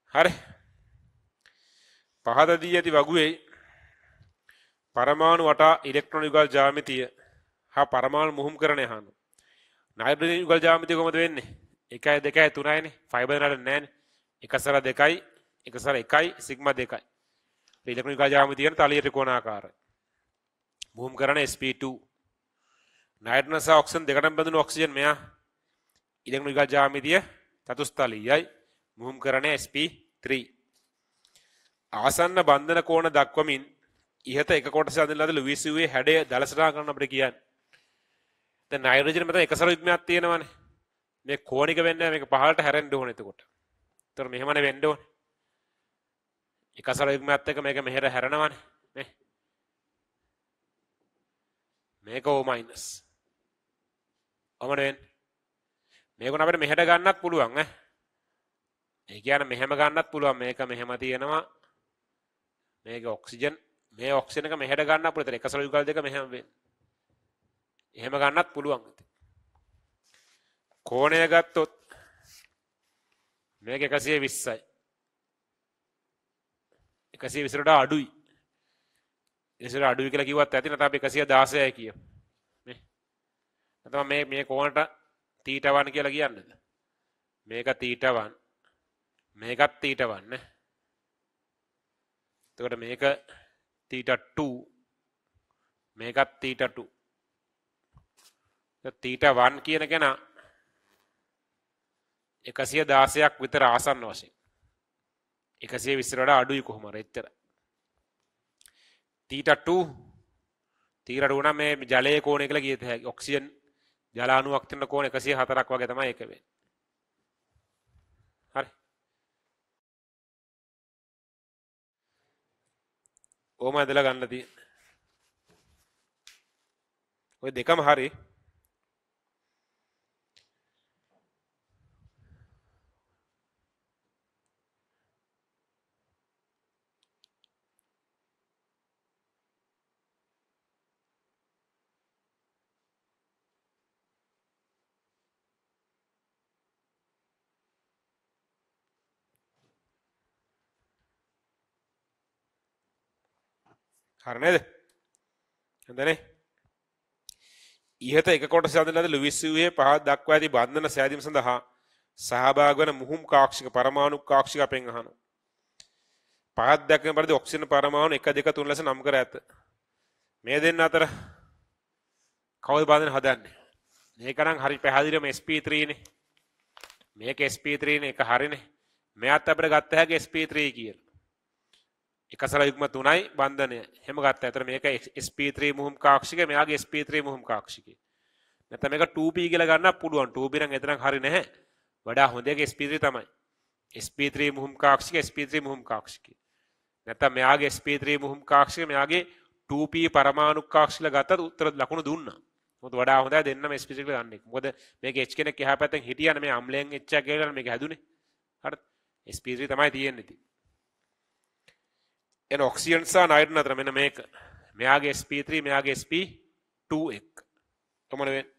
හරි පහත දී ඇති වගුවේ පරමාණු වටා ඉලෙක්ට්‍රෝන යුගල් ජ්‍යාමිතිය හා පරමාණු මුහුම් කරණය අහනවා. නයිට්‍රජන් යුගල් ජ්‍යාමිතිය කොහොමද වෙන්නේ? 1 2 3යිනේ. ෆයිබර් වල නැහැනේ. 1 2යි 1 1යි සිග්මා 2යි. ඉලෙක්ට්‍රෝන යුගල් ජ්‍යාමිතිය කියන තලිය ත්‍රිකෝණාකාරයි. මුහුම් කරණ sp2. නයිට්‍රජන් සහ ඔක්සිජන් දෙකටම බැඳුණු ඔක්සිජන් මෙයා ඉලෙක්ට්‍රෝන යුගල් ජ්‍යාමිතිය චතුස්තලීයයි. මුහුම් කරණය sp3. ආසන්න බන්ධන කෝණ දක්වමින් ඉහත එක කොටසේ අඳින ලද ලුයිස් යුවේ හැඩය දලසටහන් කරන්න අපිට කියන්නේ. දැන් නයිට්‍රජන් මෙතන එකසර යුග්මයක් තියෙනවානේ. මේ කෝණික වෙන්නේ මේක පහළට හැරෙන්න ඕනේ එතකොට. ඒතර මෙහෙමනේ වෙන්න ඕනේ. එකසර යුග්මයක් එක මේක මෙහෙර හැරෙනවානේ. නේ. මේක O මයිනස්. ඔමන වෙන්නේ. මේක අපිට මෙහෙට ගන්නත් පුළුවන් ඈ. ඒ කියන්නේ මෙහෙම ගන්නත් පුළුවන්. මේක මෙහෙම තියෙනවා. මේක ඔක්සිජන් මේ ඔක්සිජන් එක මෙහෙට ගන්න පුළුවන්. එක සල යුගල් දෙක මෙහෙම වෙන්නේ. එහෙම ගන්නත් පුළුවන්. කෝණය ගත්තොත් මේක 120යි. 120ට වඩා අඩුයි. 120ට අඩුයි කියලා කිව්වත් ඇති නැත්නම් අපි 116යි කියමු. නේ. නැත්නම් මේ කෝණයට θ1 කියලා කියන්නේද? මේක θ1. මේකත් θ1 නේ. එතකොට මේක θ2 මේකත් θ2 θ1 කියන කෙනා 116ක් විතර ආසන්න වශයෙන් 120ට වඩා අඩුයි කොහොම හරි එච්චර θ2 නම් මේ ජලයේ කෝණය කියලා කියත හැකි ඔක්සිජන් ජල අණුවක් තියෙන කෝණ 104ක් වගේ තමයි ඒක වෙන්නේ හරි ඕම ඇදලා ගන්න තියෙන්නේ ඔය දෙකම හරි හරි නේද? හොඳනේ. ඉහත එක කොටස අඳින ලද ලුයිස් යුවේ පහත් දක්වා ඇති බන්ධන සෑදීම සඳහා සහභාගී වන මුහුම් කාක්ෂික පරමාණු කාක්ෂික අපෙන් අහනවා. පහත් දක්වන පරිදි ඔක්සිජන් පරමාණු 1 2 3 ලෙස නම් කර ඇත. මේ දෙන්න අතර කවුද බන්ධන හදන්නේ? මේක නම් හරි පැහැදිලිවම sp3 නේ. මේක sp3 නේ එක හරිනේ. මෙයාත් අපිට ගත්ත හැකි sp3 කියලා. එකසල යුග්ම 3යි බන්ධනය. එහෙම ගත්තා. ඒතර මේක sp3 මුහුම් කාක්ෂිකය මෙයාගේ sp3 මුහුම් කාක්ෂිකය. නැත්නම් මේක 2p කියලා ගන්නත් පුළුවන්. 2p නම් එතරම් හරි නැහැ. වඩා හොඳ එක sp3 තමයි. sp3 මුහුම් කාක්ෂිකය sp3 මුහුම් කාක්ෂිකය. නැත්නම් මෙයාගේ sp3 මුහුම් කාක්ෂිකය මෙයාගේ 2p පරමාණු කාක්ෂිකල ගත්තත් උත්තර ලකුණු දුන්නා. මොකද වඩා හොඳයි දෙන්නම sp3 කියලා ගන්න එක. මොකද මේක h කෙනෙක් එහා පැත්තෙන් හිටියානේ මේ අම්ලයෙන් h එකක් ගේලා මේක හැදුනේ. හරිද? sp3 තමයි තියෙන්නේ ඉතින්. එන ඔක්සිජන් සහ නයිට්‍රජන් අතර මෙන්න මේක. මෙයාගේ sp3 මෙයාගේ sp2 එක. කොහොමද වෙන්නේ?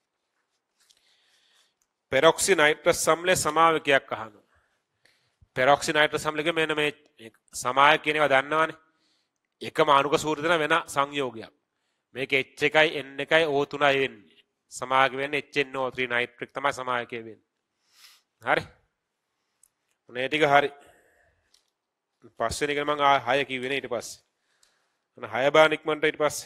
පෙරොක්සි නයිට්‍රස් සම්ලේ සමාවකයක් අහනවා. පෙරොක්සි නයිට්‍රස් සම්ලේක මෙන්න මේ සමායක කියන ඒවා දන්නවනේ. එකම අණුක සූත්‍රය දෙන වෙන සංයෝගයක්. මේක H1යි N1යි O3යි වෙන්නේ. සමායක වෙන්නේ HNO3 නයිට්‍රික් තමයි සමායකය වෙන්නේ. හරි. මේ ටික හරි. පස්වෙනි එක මම 6 කිව්වේ නේ ඊට පස්සේ. අන 6 බාන ඉක්මනට ඊට පස්සේ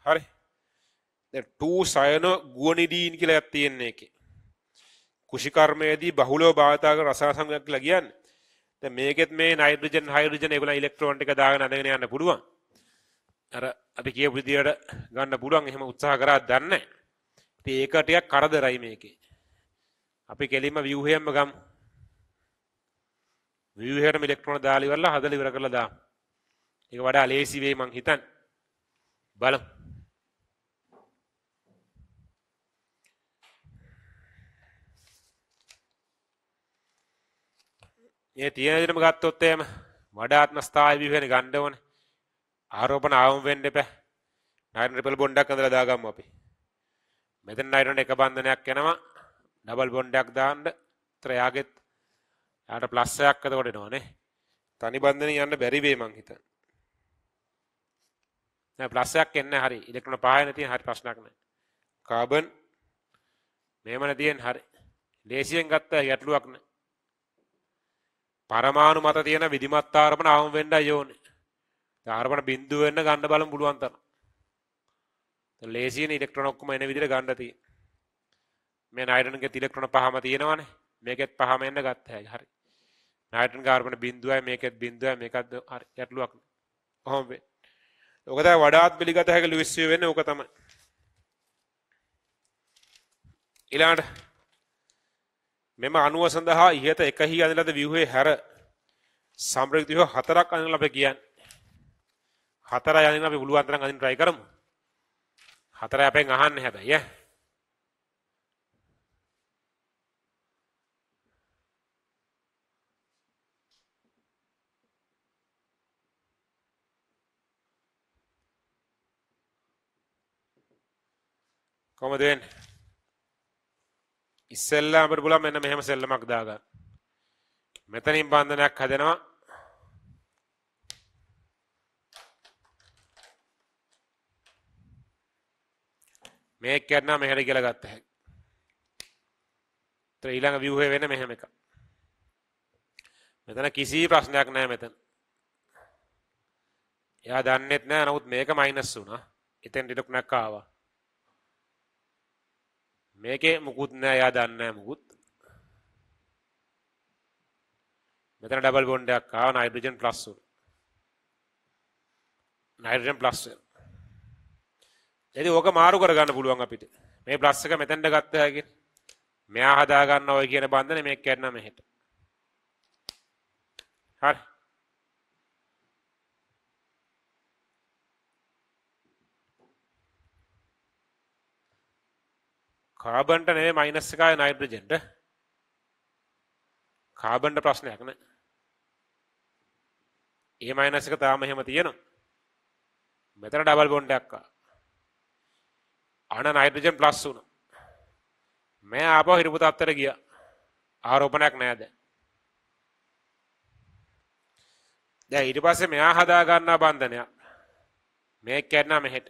හරි. දැන් 2 සයන ගුවනිඩීන් කියලා එකක් තියෙන්නේ ඒකේ. කුෂිකර්මයේදී බහුලව භාවිත කරන රසායන සංයෝගයක් කියලා කියන්නේ. දැන් මේකෙත් මේ නයිට්‍රජන් හයිඩ්‍රජන් ඒගොල්ලන් ඉලෙක්ට්‍රෝන ටික දාගෙන අදගෙන යන්න පුළුවන්. අර අපි කියපු විදියට ගන්න පුළුවන් එහෙම උත්සාහ කරා දන්නේ නැහැ. ඉතින් ඒක ටිකක් කරදරයි මේකේ. අපි කෙලින්ම ව්‍යුහයෙන්ම ගමු. ව්‍යුහයටම ඉලෙක්ට්‍රෝන දාලා ඉවරලා හදලා ඉවර කරලා දාමු. ඒක වඩා ලේසි වෙයි මං හිතන්නේ. බලමු. මේ තියෙන විදිහටම ගත්තොත් එහෙම වඩාත්ම ස්ථායි ව්‍යුහයනේ ගන්න ඕනේ. ආරෝපණ ආවම වෙන්න එපා. නයිට්‍රජන් ට්‍රිපල් බොන්ඩයක් අඳලා දාගමු අපි. මෙතන නයිට්‍රජන් එක බන්ධනයක් යනවා. ඩබල් බොන්ඩයක් දාන්න. ත්‍රයාගෙත් යාට ප්ලස් එකක් එතකොට එනවනේ. තනි බන්ධනේ යන්න බැරි වෙයි මං හිතන්නේ. නෑ ප්ලස් එකක් එන්නේ හරි. ඉලෙක්ට්‍රෝන පහේ තියෙන හරි ප්‍රශ්නයක් නෑ. කාබන් මේමනේ තියෙන හරි. ලේසියෙන් ගත්ත යටලුවක් නෑ. පරමාණු මත තියෙන විධිමත් ආරෝපණ ආවම වෙන්නයි ඕනේ. ආරෝපණ බිඳුව වෙන්න ගන්න බලමු පුළුවන් තරම්. දැන් ලේසියෙන් ඉලෙක්ට්‍රෝන ඔක්කොම එන විදිහට ගන්න තියෙන. මේ නයිට්‍රජන්ගේ ඉලෙක්ට්‍රෝන පහම තියෙනවනේ. මේකෙත් පහම එන්න ගත්ත හැකි. හරි. නයිට්‍රජන් ආරෝපණ බිඳුවයි මේකෙත් බිඳුවයි මේකත් හරි යටලුවක් නෑ. කොහොම වෙන්නේ? ඔක තමයි වඩාත් පිළිගත හැකි ලුයිස් ව්‍යුහ වෙන්නේ ඕක තමයි. ඊළඟට මෙම අණුව සඳහා ඉහත එකහි අඳින ලද ව්‍යුහයේ හැර සම්ප්‍රයුක්ත ව්‍යුහ හතරක් අඳින්න අපි කියන්නේ. හතරයි අඳින්න අපි පුළුවන් තරම් අඳින්න try කරමු. හතරයි අපෙන් අහන්නේ හැබැයි ඈ. කොහමද වෙන්නේ? ඉස්සෙල්ලා අපිට පුළුවන් මෙන්න මෙහෙම සෙල්ලමක් දාගන්න. මෙතනින් බන්ධනයක් හදනවා. මේක කරනවා මෙහෙට කියලා ගත්ත හැකි. ඒතර ඊළඟ ව්‍යුහය වෙන්නේ මෙහෙම එකක්. මෙතන කිසි ප්‍රශ්නයක් නැහැ මෙතන. එයා දන්නෙත් නැහැ නමුත් මේක මයිනස් වුණා. එතෙන් ඩිඩක්ට් ආවා. මේකේ මුකුත් නෑ යා දන්නේ නෑ මුකුත්. මෙතන ඩබල් බොන්ඩ් එකක් ආවා නයිට්‍රජන් ප්ලස් උන. නයිට්‍රජන් ප්ලස් වෙන. එදී ඕක මාරු කරගන්න පුළුවන් අපිට. මේ ප්ලස් එක මෙතෙන්ට ගත්ත හැකි. මෙයා හදා ගන්න ඔය කියන බන්ධනේ මේක කරනවා මෙහෙට. හරි. කාබන්ට නෙවෙයි මයිනස් එකයි නයිට්‍රජන්ට. කාබන්ට ප්‍රශ්නයක් නෑ. ඒ මයිනස් එක තාම එහෙම තියෙනවා. මෙතන ඩබල් බොන්ඩ් එකක් ආවා. අන නයිට්‍රජන් ප්ලස් වුණා. මේ ආපහු හිරපු තත්ත්වයට ගියා. ආරෝපණයක් නෑ දැන්. දැන් ඊට පස්සේ මෙයා හදා ගන්නා බන්ධනයක්. මේක කරනවා මෙහෙට.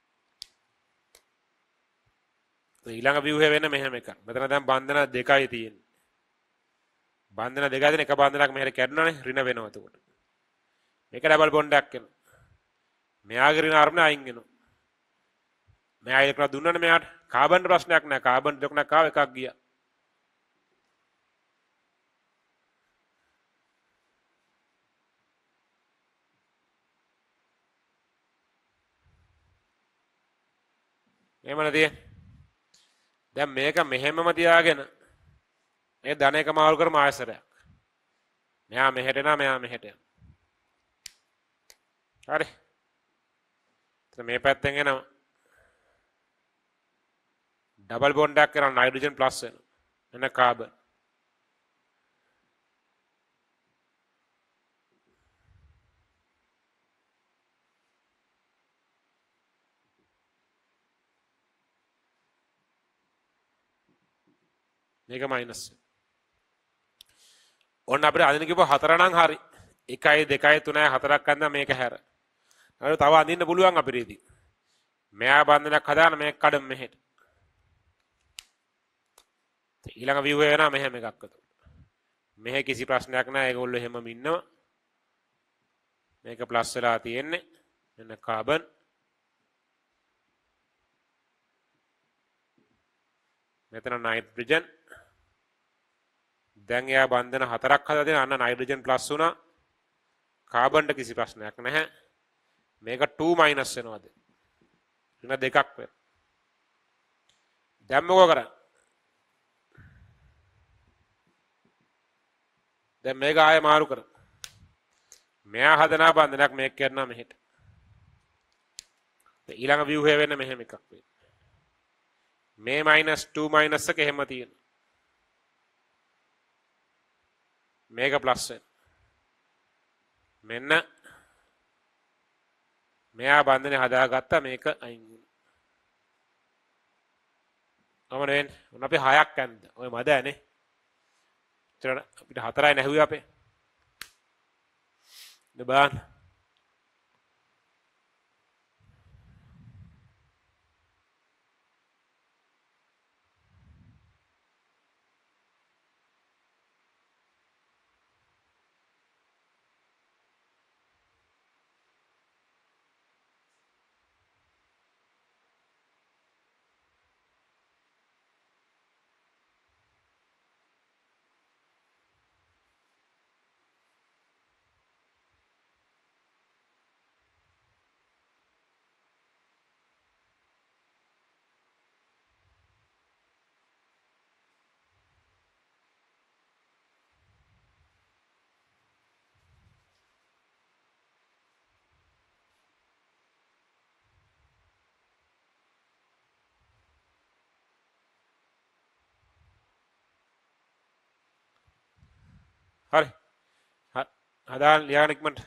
ඊළඟ ව්‍යුහය වෙන මෙහෙම එකක්. මෙතන දැන් බන්ධන දෙකයි තියෙන්නේ. බන්ධන දෙකයි තියෙන එක බන්ධනයක් මෙහෙට කැඩුණානේ ඍණ වෙනවා එතකොට. මේක ඩබල් බොන්ඩ් එකක් වෙනවා. මෙයාගේ ඍණ ආරම්භය අයින් වෙනවා. මෙයා ඉලෙක්ට්‍රෝන දුන්නානේ මෙයාට. කාබන් ප්‍රශ්නයක් නැහැ. කාබන් දෙකක් ආව එකක් ගියා. එහෙමනේ තියෙන්නේ. දැන් මේක මෙහෙමම තියාගෙන මේ ධන එක මාරු කරමු ආයසරයක්. මෙයා මෙහෙට එනවා මෙයා මෙහෙට යනවා. හරි. එතන මේ පැත්තෙන් එනවා. ඩබල් බොන්ඩ් එකක් කරන නයිට්‍රජන් ප්ලස් වෙනවා. එන කාබන්. මේක මයිනස්. ඔන්න අපිට අදින්න කිව්ව 4 නම් හරි. 1 2 3 4ක් අඳින්න මේක හැර. හරි තව අදින්න පුළුවන් අපිට ඉතින්. මෙයා බන්ධනයක් හදාන මේක කඩමු මෙහෙට. ඊළඟ view එක වෙනවා මෙහෙම එකක් අතට. මෙහෙ කිසි ප්‍රශ්නයක් නැහැ. ඒගොල්ලෝ එහෙමම ඉන්නවා. මේක ප්ලස් වෙලා තියෙන්නේ. මෙන්න කාබන්. මෙතන නයිට්‍රජන්. දැන් එයා බන්ධන 4ක් හදලා දෙනවා. අන්න නයිට්‍රජන් ප්ලස් වුණා. කාබන්ට කිසි ප්‍රශ්නයක් නැහැ. මේක 2 මයිනස් වෙනවාද? ඍණ 2ක් වෙනවා. දැන් මොකෝ කරන්නේ? දැන් මේක ආයෙ මාරු කරමු. මෙයා හදනා බන්ධනයක් මේක කරනවා මෙහෙට. ඊළඟ view එක වෙන්න මෙහෙම එකක් වෙන්නේ. මේ -2 මයිනස් එක එහෙම තියෙනවා. මේක ප්ලස් වෙනවා. මෙන්න මෙයා බන්ධනේ හදාගත්තා මේක අයින් වුණා. කොහොමද වෙන්නේ? උන් අපි 6ක් ඇන්ද. ඔය මද ඇනේ. ඒතර අපිට 4යි නැහුවේ අපේ. බලන්න. හරි. හදාන්න ලියාගන්න ඉක්මනට.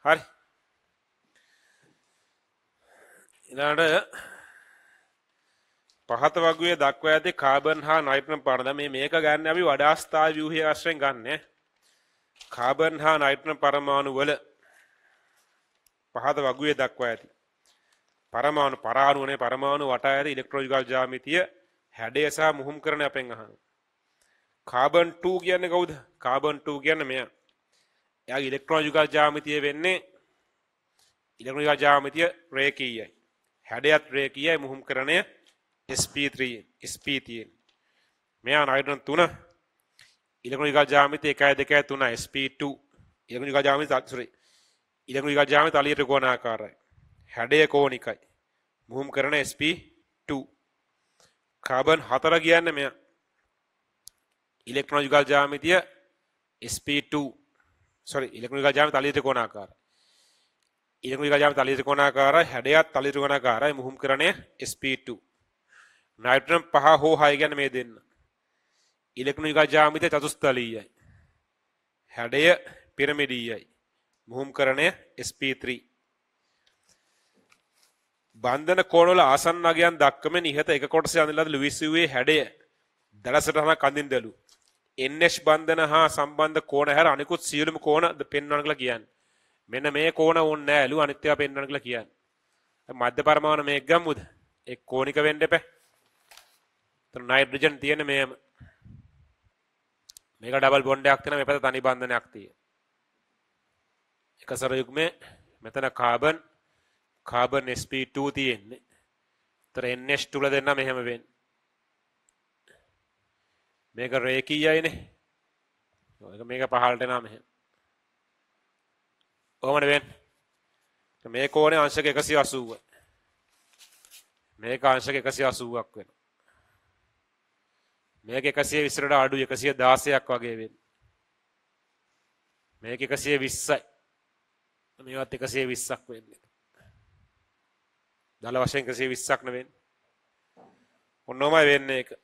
හරි ඊළඟට පහත වගුවේ දක්වා ඇති කාබන් හා නයිට්‍රජන් පරමාණු මේක ගන්න අපි වඩා ස්ථායි ව්‍යුහය ආශ්‍රයෙන් ගන්න කාබන් හා නයිට්‍රජන් පරමාණු වල පහත වගුවේ දක්වා ඇති පරමාණුනේ පරමාණු වටා ඇති ඉලෙක්ට්‍රෝන යුගල් ජ්‍යාමිතිය හැඩය සහ මුහුම්කරණය අපෙන් අහනවා කාබන් 2 කියන්නේ කවුද කාබන් 2 කියන්නේ මෙයා එයාගේ ඉලෙක්ට්‍රෝන යුගල් ජ්‍යාමිතිය වෙන්නේ ඉලෙක්ට්‍රෝන යුගල් ජ්‍යාමිතිය රේඛීයයි හැඩයත් රේඛීයයි මුහුම්කරණය sp3 sp3 මෙයා නයිට්‍රජන් 3 ඉලෙක්ට්‍රෝන යුගල් ජ්‍යාමිතිය 1 2 3 sp2 ඉලෙක්ට්‍රෝන යුගල් ජ්‍යාමිතිය ඉලෙක්ට්‍රෝන යුගල් ජ්‍යාමිතිය තලිය ත්‍රිකෝණාකාරයි හැඩය කෝණිකයි මුහුම්කරණය sp2 කාබන් 4 කියන්නේ මෙයා ඉලෙක්ට්‍රෝන යුගල් ජ්‍යාමිතිය sp2 ඉලෙක්ට්‍රෝන යුගල් ජ්‍යාමිතිය තලිය ත්‍රිකෝණාකාරයි ඉලෙක්ට්‍රෝන යුගල් ජ්‍යාමිතිය තලිය ත්‍රිකෝණාකාරයි හැඩයත් තලිය ත්‍රිකෝණාකාරයි මුහුම්කරණය sp2 නයිට්‍රජන් 5 හෝ 6 කියන්නේ මේ දෙන්න ඉලෙක්ට්‍රෝන යුගල් ජ්‍යාමිතිය චතුස්තලීයයි හැඩය පිරමිඩීයයි මුහුම්කරණය sp3 බන්ධන කෝණවල ආසන්න අගයන් දක්වමින් ඉහත එක කොටසේ අඳින ලද ලුයිස් ව්‍යුහයේ හැඩය දලසටහනක් අඳින්නලු NH බන්ධන හා සම්බන්ධ කෝණ හැර අනිකුත් සියලුම කෝණ පෙන්වන්න කියලා කියන්නේ මෙන්න මේ කෝණ ඕනේ නෑලු අනිත් ඒවා පෙන්වන්න කියලා කියන්නේ මධ්‍ය පරමාණු මේක ගමුද ඒ කෝණික වෙන්න එපා එතන නයිට්‍රජන් තියෙන මේක ඩබල් බොන්ඩ් එකක් තියෙනවා මේ පැත්ත තනි බන්ධනයක් තියෙනවා එකසර යුග්මේ මෙතන කාබන් sp2 තියෙන්නේ. ඒතර NH තුල දෙන්න මෙහෙම වෙන්නේ. මේක රේඛීයයිනේ. මේක පහළට එනවා මෙහෙම. කොහොමද වෙන්නේ? මේ කෝණේ අංශක 180යි. මේක අංශක 180ක් වෙනවා. මේක 120ට අඩුයි 116ක් වගේ වෙන්නේ. මේක 120යි. මේවත් 120ක් වෙන්නේ. දල වශයෙන් 120ක් නෙවෙන්නේ. ඔන්නෝමයි වෙන්නේ ඒක.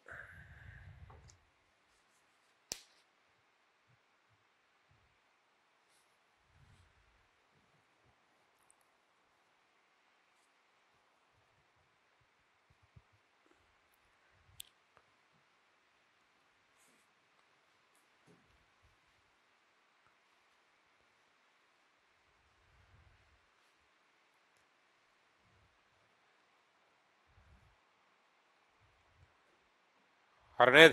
හරි නේද?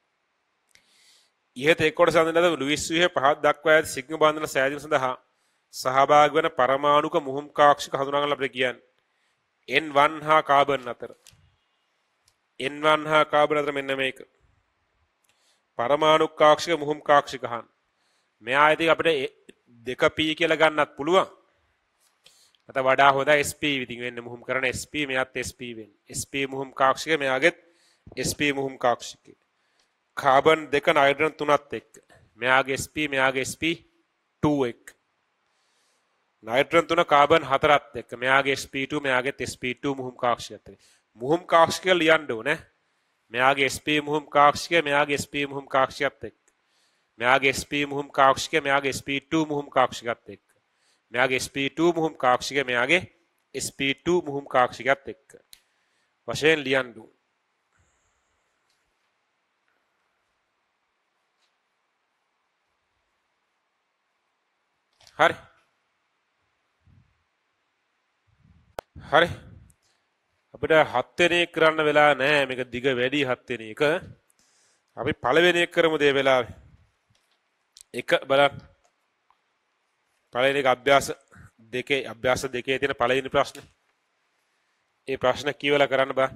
ඉහත එක් කොටස අඳින ලද ලුයිස් ව්‍යුහයේ පහත් දක්වා ඇති සිග්ම බන්ධන සෑදීම සඳහා සහභාගී වන පරමාණුක මුහුම් කාක්ෂික හඳුනා ගන්න අපිට කියන්නේ N1 හා කාබන් අතර N1 හා කාබන් අතර මෙන්න මේක පරමාණු කාක්ෂික මුහුම් කාක්ෂික හන් මෙයා ඉතින් අපිට 2p කියලා ගන්නත් පුළුවන් නැත්නම් වඩා හොඳ sp ඉතින් වෙන්නේ මුහුම් කරන sp මෙයාත් sp වෙන්නේ sp මුහුම් කාක්ෂික මෙයාගෙත් sp මුහුම් කාක්ෂිකේ කාබන් 2 නයිට්‍රජන් 3ත් එක්ක මෙයාගේ sp මෙයාගේ sp 2 එක්ක නයිට්‍රජන් 3 කාබන් 4ත් එක්ක මෙයාගේ sp2 මෙයාගේ sp2 මුහුම් කාක්ෂිකයත් එක්ක මුහුම් කාක්ෂිකය ලියන්න ඕනේ මෙයාගේ sp මුහුම් කාක්ෂිකය මෙයාගේ sp මුහුම් කාක්ෂිකයත් එක්ක මෙයාගේ sp මුහුම් කාක්ෂිකය මෙයාගේ sp2 මුහුම් කාක්ෂිකයත් එක්ක මෙයාගේ sp2 මුහුම් කාක්ෂිකය මෙයාගේ sp2 මුහුම් කාක්ෂිකයත් එක්ක වශයෙන් ලියන්න ඕනේ හරි හරි අපිට 7 වෙනි එක කරන්න වෙලා නැහැ මේක දිග වැඩි 7 වෙනි එක අපි පළවෙනි එක කරමු මේ වෙලාවේ එක බලන්න පළවෙනි එක අභ්‍යාස දෙකේ තියෙන පළවෙනි ප්‍රශ්නේ ඒ ප්‍රශ්න කියවලා කරන්න බෑ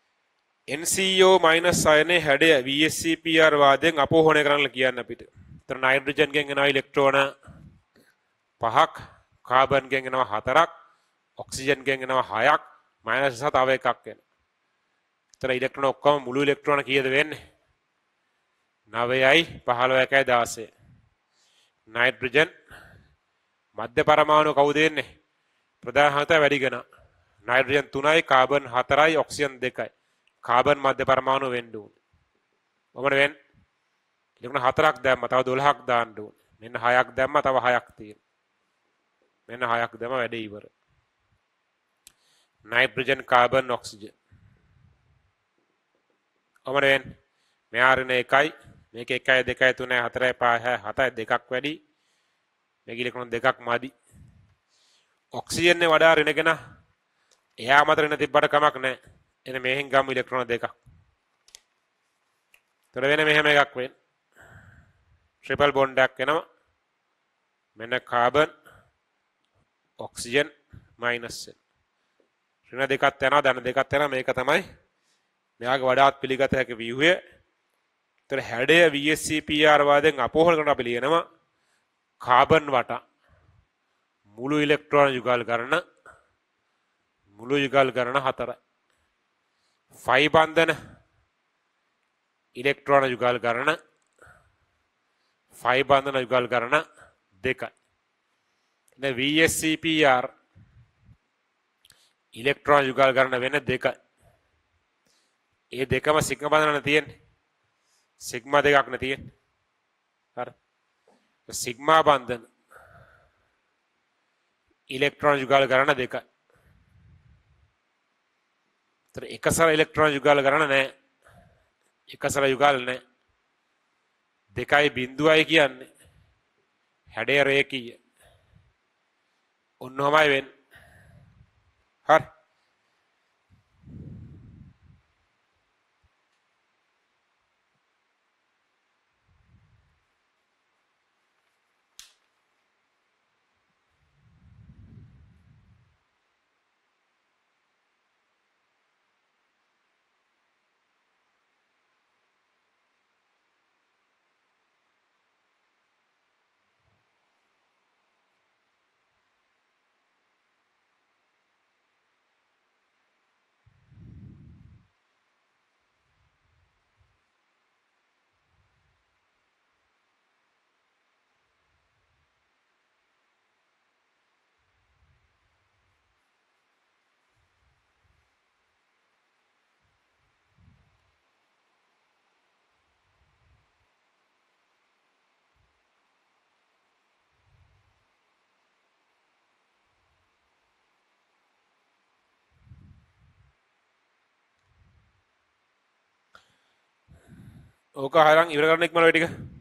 NCO- අයනේ හැඩය VSCPR වාදයෙන් අපෝහණය කරන්න කියන්න අපිට. तर नाइट्रोजन ගෙන් එනවා ඉලෙක්ට්‍රෝන 5ක්, කාබන් ගෙන් එනවා 4ක්, ඔක්සිජන් ගෙන් එනවා 6ක්, මයිනස් නිසා තව එකක් එනවා. ඒතර ඉලෙක්ට්‍රෝන ඔක්කොම මුළු ඉලෙක්ට්‍රෝන කීයද වෙන්නේ? 9යි 15යි 16. नाइट्रोजन मध्य परमाणु कौद प्रधान होता है वेडिगना नाइट्रोजन 3යි कार्बन 4යි ऑक्सीजन 2යි कार्बन मध्य परमाणु වෙන්න ඕනේ. ඔබට වෙන් ඉලෙක්ට්‍රෝන 4ක් දැම්ම තව 12ක් දාන්න ඕනේ. මෙන්න 6ක් දැම්ම තව 6ක් තියෙනවා. මෙන්න 6ක් දැම්ම වැඩේ ඉවර. नाइट्रोजन कार्बन ऑक्सीजन ඔබට වෙන් මෙහා රින 1යි මේක 1යි 2යි 3යි 4යි 5යි 7යි දෙකක් වැඩි මේක ඉලෙක්ට්‍රෝන දෙකක් මදි ඔක්සිජන් නේ වඩා රිනගෙන එයා මත රින තිබ්බට කමක් නැහැ එන මෙහෙන් ගමු ඉලෙක්ට්‍රෝන දෙකක් තොර වෙන මෙහෙම එකක් වෙන්න ට්‍රිපල් බොන්ඩ් එකක් එනවා මෙන්න කාබන් ඔක්සිජන් මයිනස් රින දෙකක් යනවා ධන දෙකක් යනවා මේක තමයි මෙයාගේ වඩාත් පිළිගත හැකි ව්‍යුහය तर හැඩය VSCPR වාදෙන් අපෝහල කරන අපි ලියනවා कार्बन वाटा මුළු ඉලෙක්ට්‍රෝන යුගල් කරන 4 5 බන්ධන ඉලෙක්ට්‍රෝන යුගල් කරන 5 බන්ධන යුගල් කරන 2යි දැන් VSCPR ඉලෙක්ට්‍රෝන යුගල් කරන වෙන 2යි ඒ දෙකම සිග්මා බන්ධන තියෙන්නේ सिग्मा දෙකක් නේ තියෙන්නේ හරි सिग्मा बंधन इलेक्ट्रॉन युगल करना देखा तो एक सारा इलेक्ट्रॉन युगल करना ने एक सारा युगल ने देखा ये बिंदु आई किया ने हेडे रे की उन्होंने हमारे वेन हर ओका हारंग इवर करने एक मार बैठेगा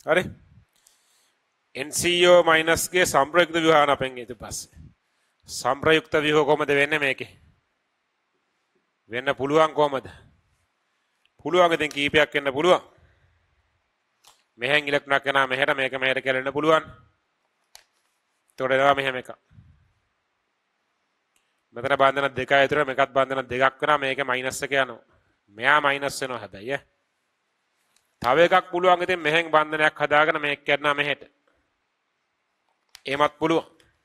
හරි NCO මයිනස් ගේ සම්ප්‍රයුක්ත ව්‍යුහන අපෙන් ඊට පස්සේ සම්ප්‍රයුක්ත ව්‍යුහ කොහමද වෙන්නේ මේකේ වෙන්න පුළුවන් කොහමද පුළුවන් ඉතින් කීපයක් වෙන්න පුළුවන් මෙහෙන් ඉලක්කයක් කරනවා මෙහෙට මේක මෙහෙට කරන්න පුළුවන් එතකොට එනවා මෙහෙම එකක් මෙතන බන්ධන දෙකයි අතර මේකත් බන්ධන දෙකක් කරා මේක මයිනස් එක යනවා මෙයා මයිනස් වෙනවා හැබැයි තව එකක් පුළුවන් ඉතින් මෙහෙන් බන්ධනයක් හදාගෙන මේක කරනවා මෙහෙට එමත් පුළුවන්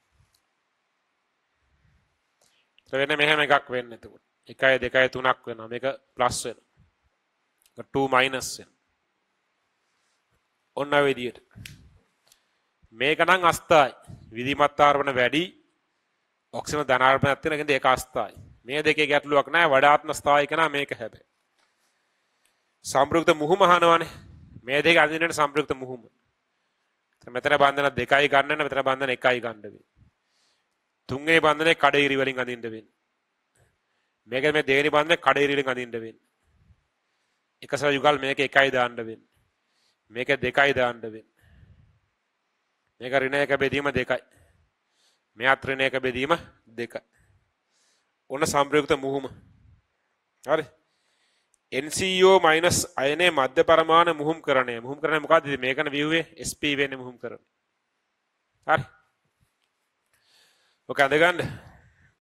වෙන මෙහෙම එකක් වෙන්න එතකොට 1 2 3ක් වෙනවා මේක ප්ලස් වෙනවා 2 මයිනස් වෙනවා ඔන්න ඔය විදියට මේක නම් අස්ථායි විධිමත් ආරවන වැඩි ඔක්සිජන් ධනාත්මකයක් තියෙන කෙනෙක් ඒක අස්ථායි මේ දෙකේ ගැටලුවක් නැහැ වඩාත්ම ස්ථායික නා මේක හැබැයි සම්ප්‍රයුක්ත මුහුම අහනවනේ මේ දෙක අඳින්නට සම්ප්‍රයුක්ත මුහුම මෙතන බන්ධන දෙකයි ගන්න මෙතන බන්ධන එකයි ගන්න වෙන්නේ තුන්වෙනි බන්ධනේ කඩිරි වලින් අඳින්න වෙන්නේ මේක මේ දෙවෙනි බන්ධනේ කඩිරි වලින් අඳින්න වෙන්නේ එකසර යුගල් මේක එකයි දාන්න වෙන්නේ මේක දෙකයි දාන්න වෙන්නේ මේක ඍණ එක බෙදීම දෙකයි මෙයාත් ඍණ එක බෙදීම දෙකයි ඔන්න සම්ප්‍රයුක්ත මුහුම හරි NCO මයිනස් අයනේ මධ්‍ය පරමාණු මුහුම් කරණය මොකද්ද ඉතින් මේකන view SP වෙන්නේ මුහුම් කරණය හරි ඔක අඳ ගන්න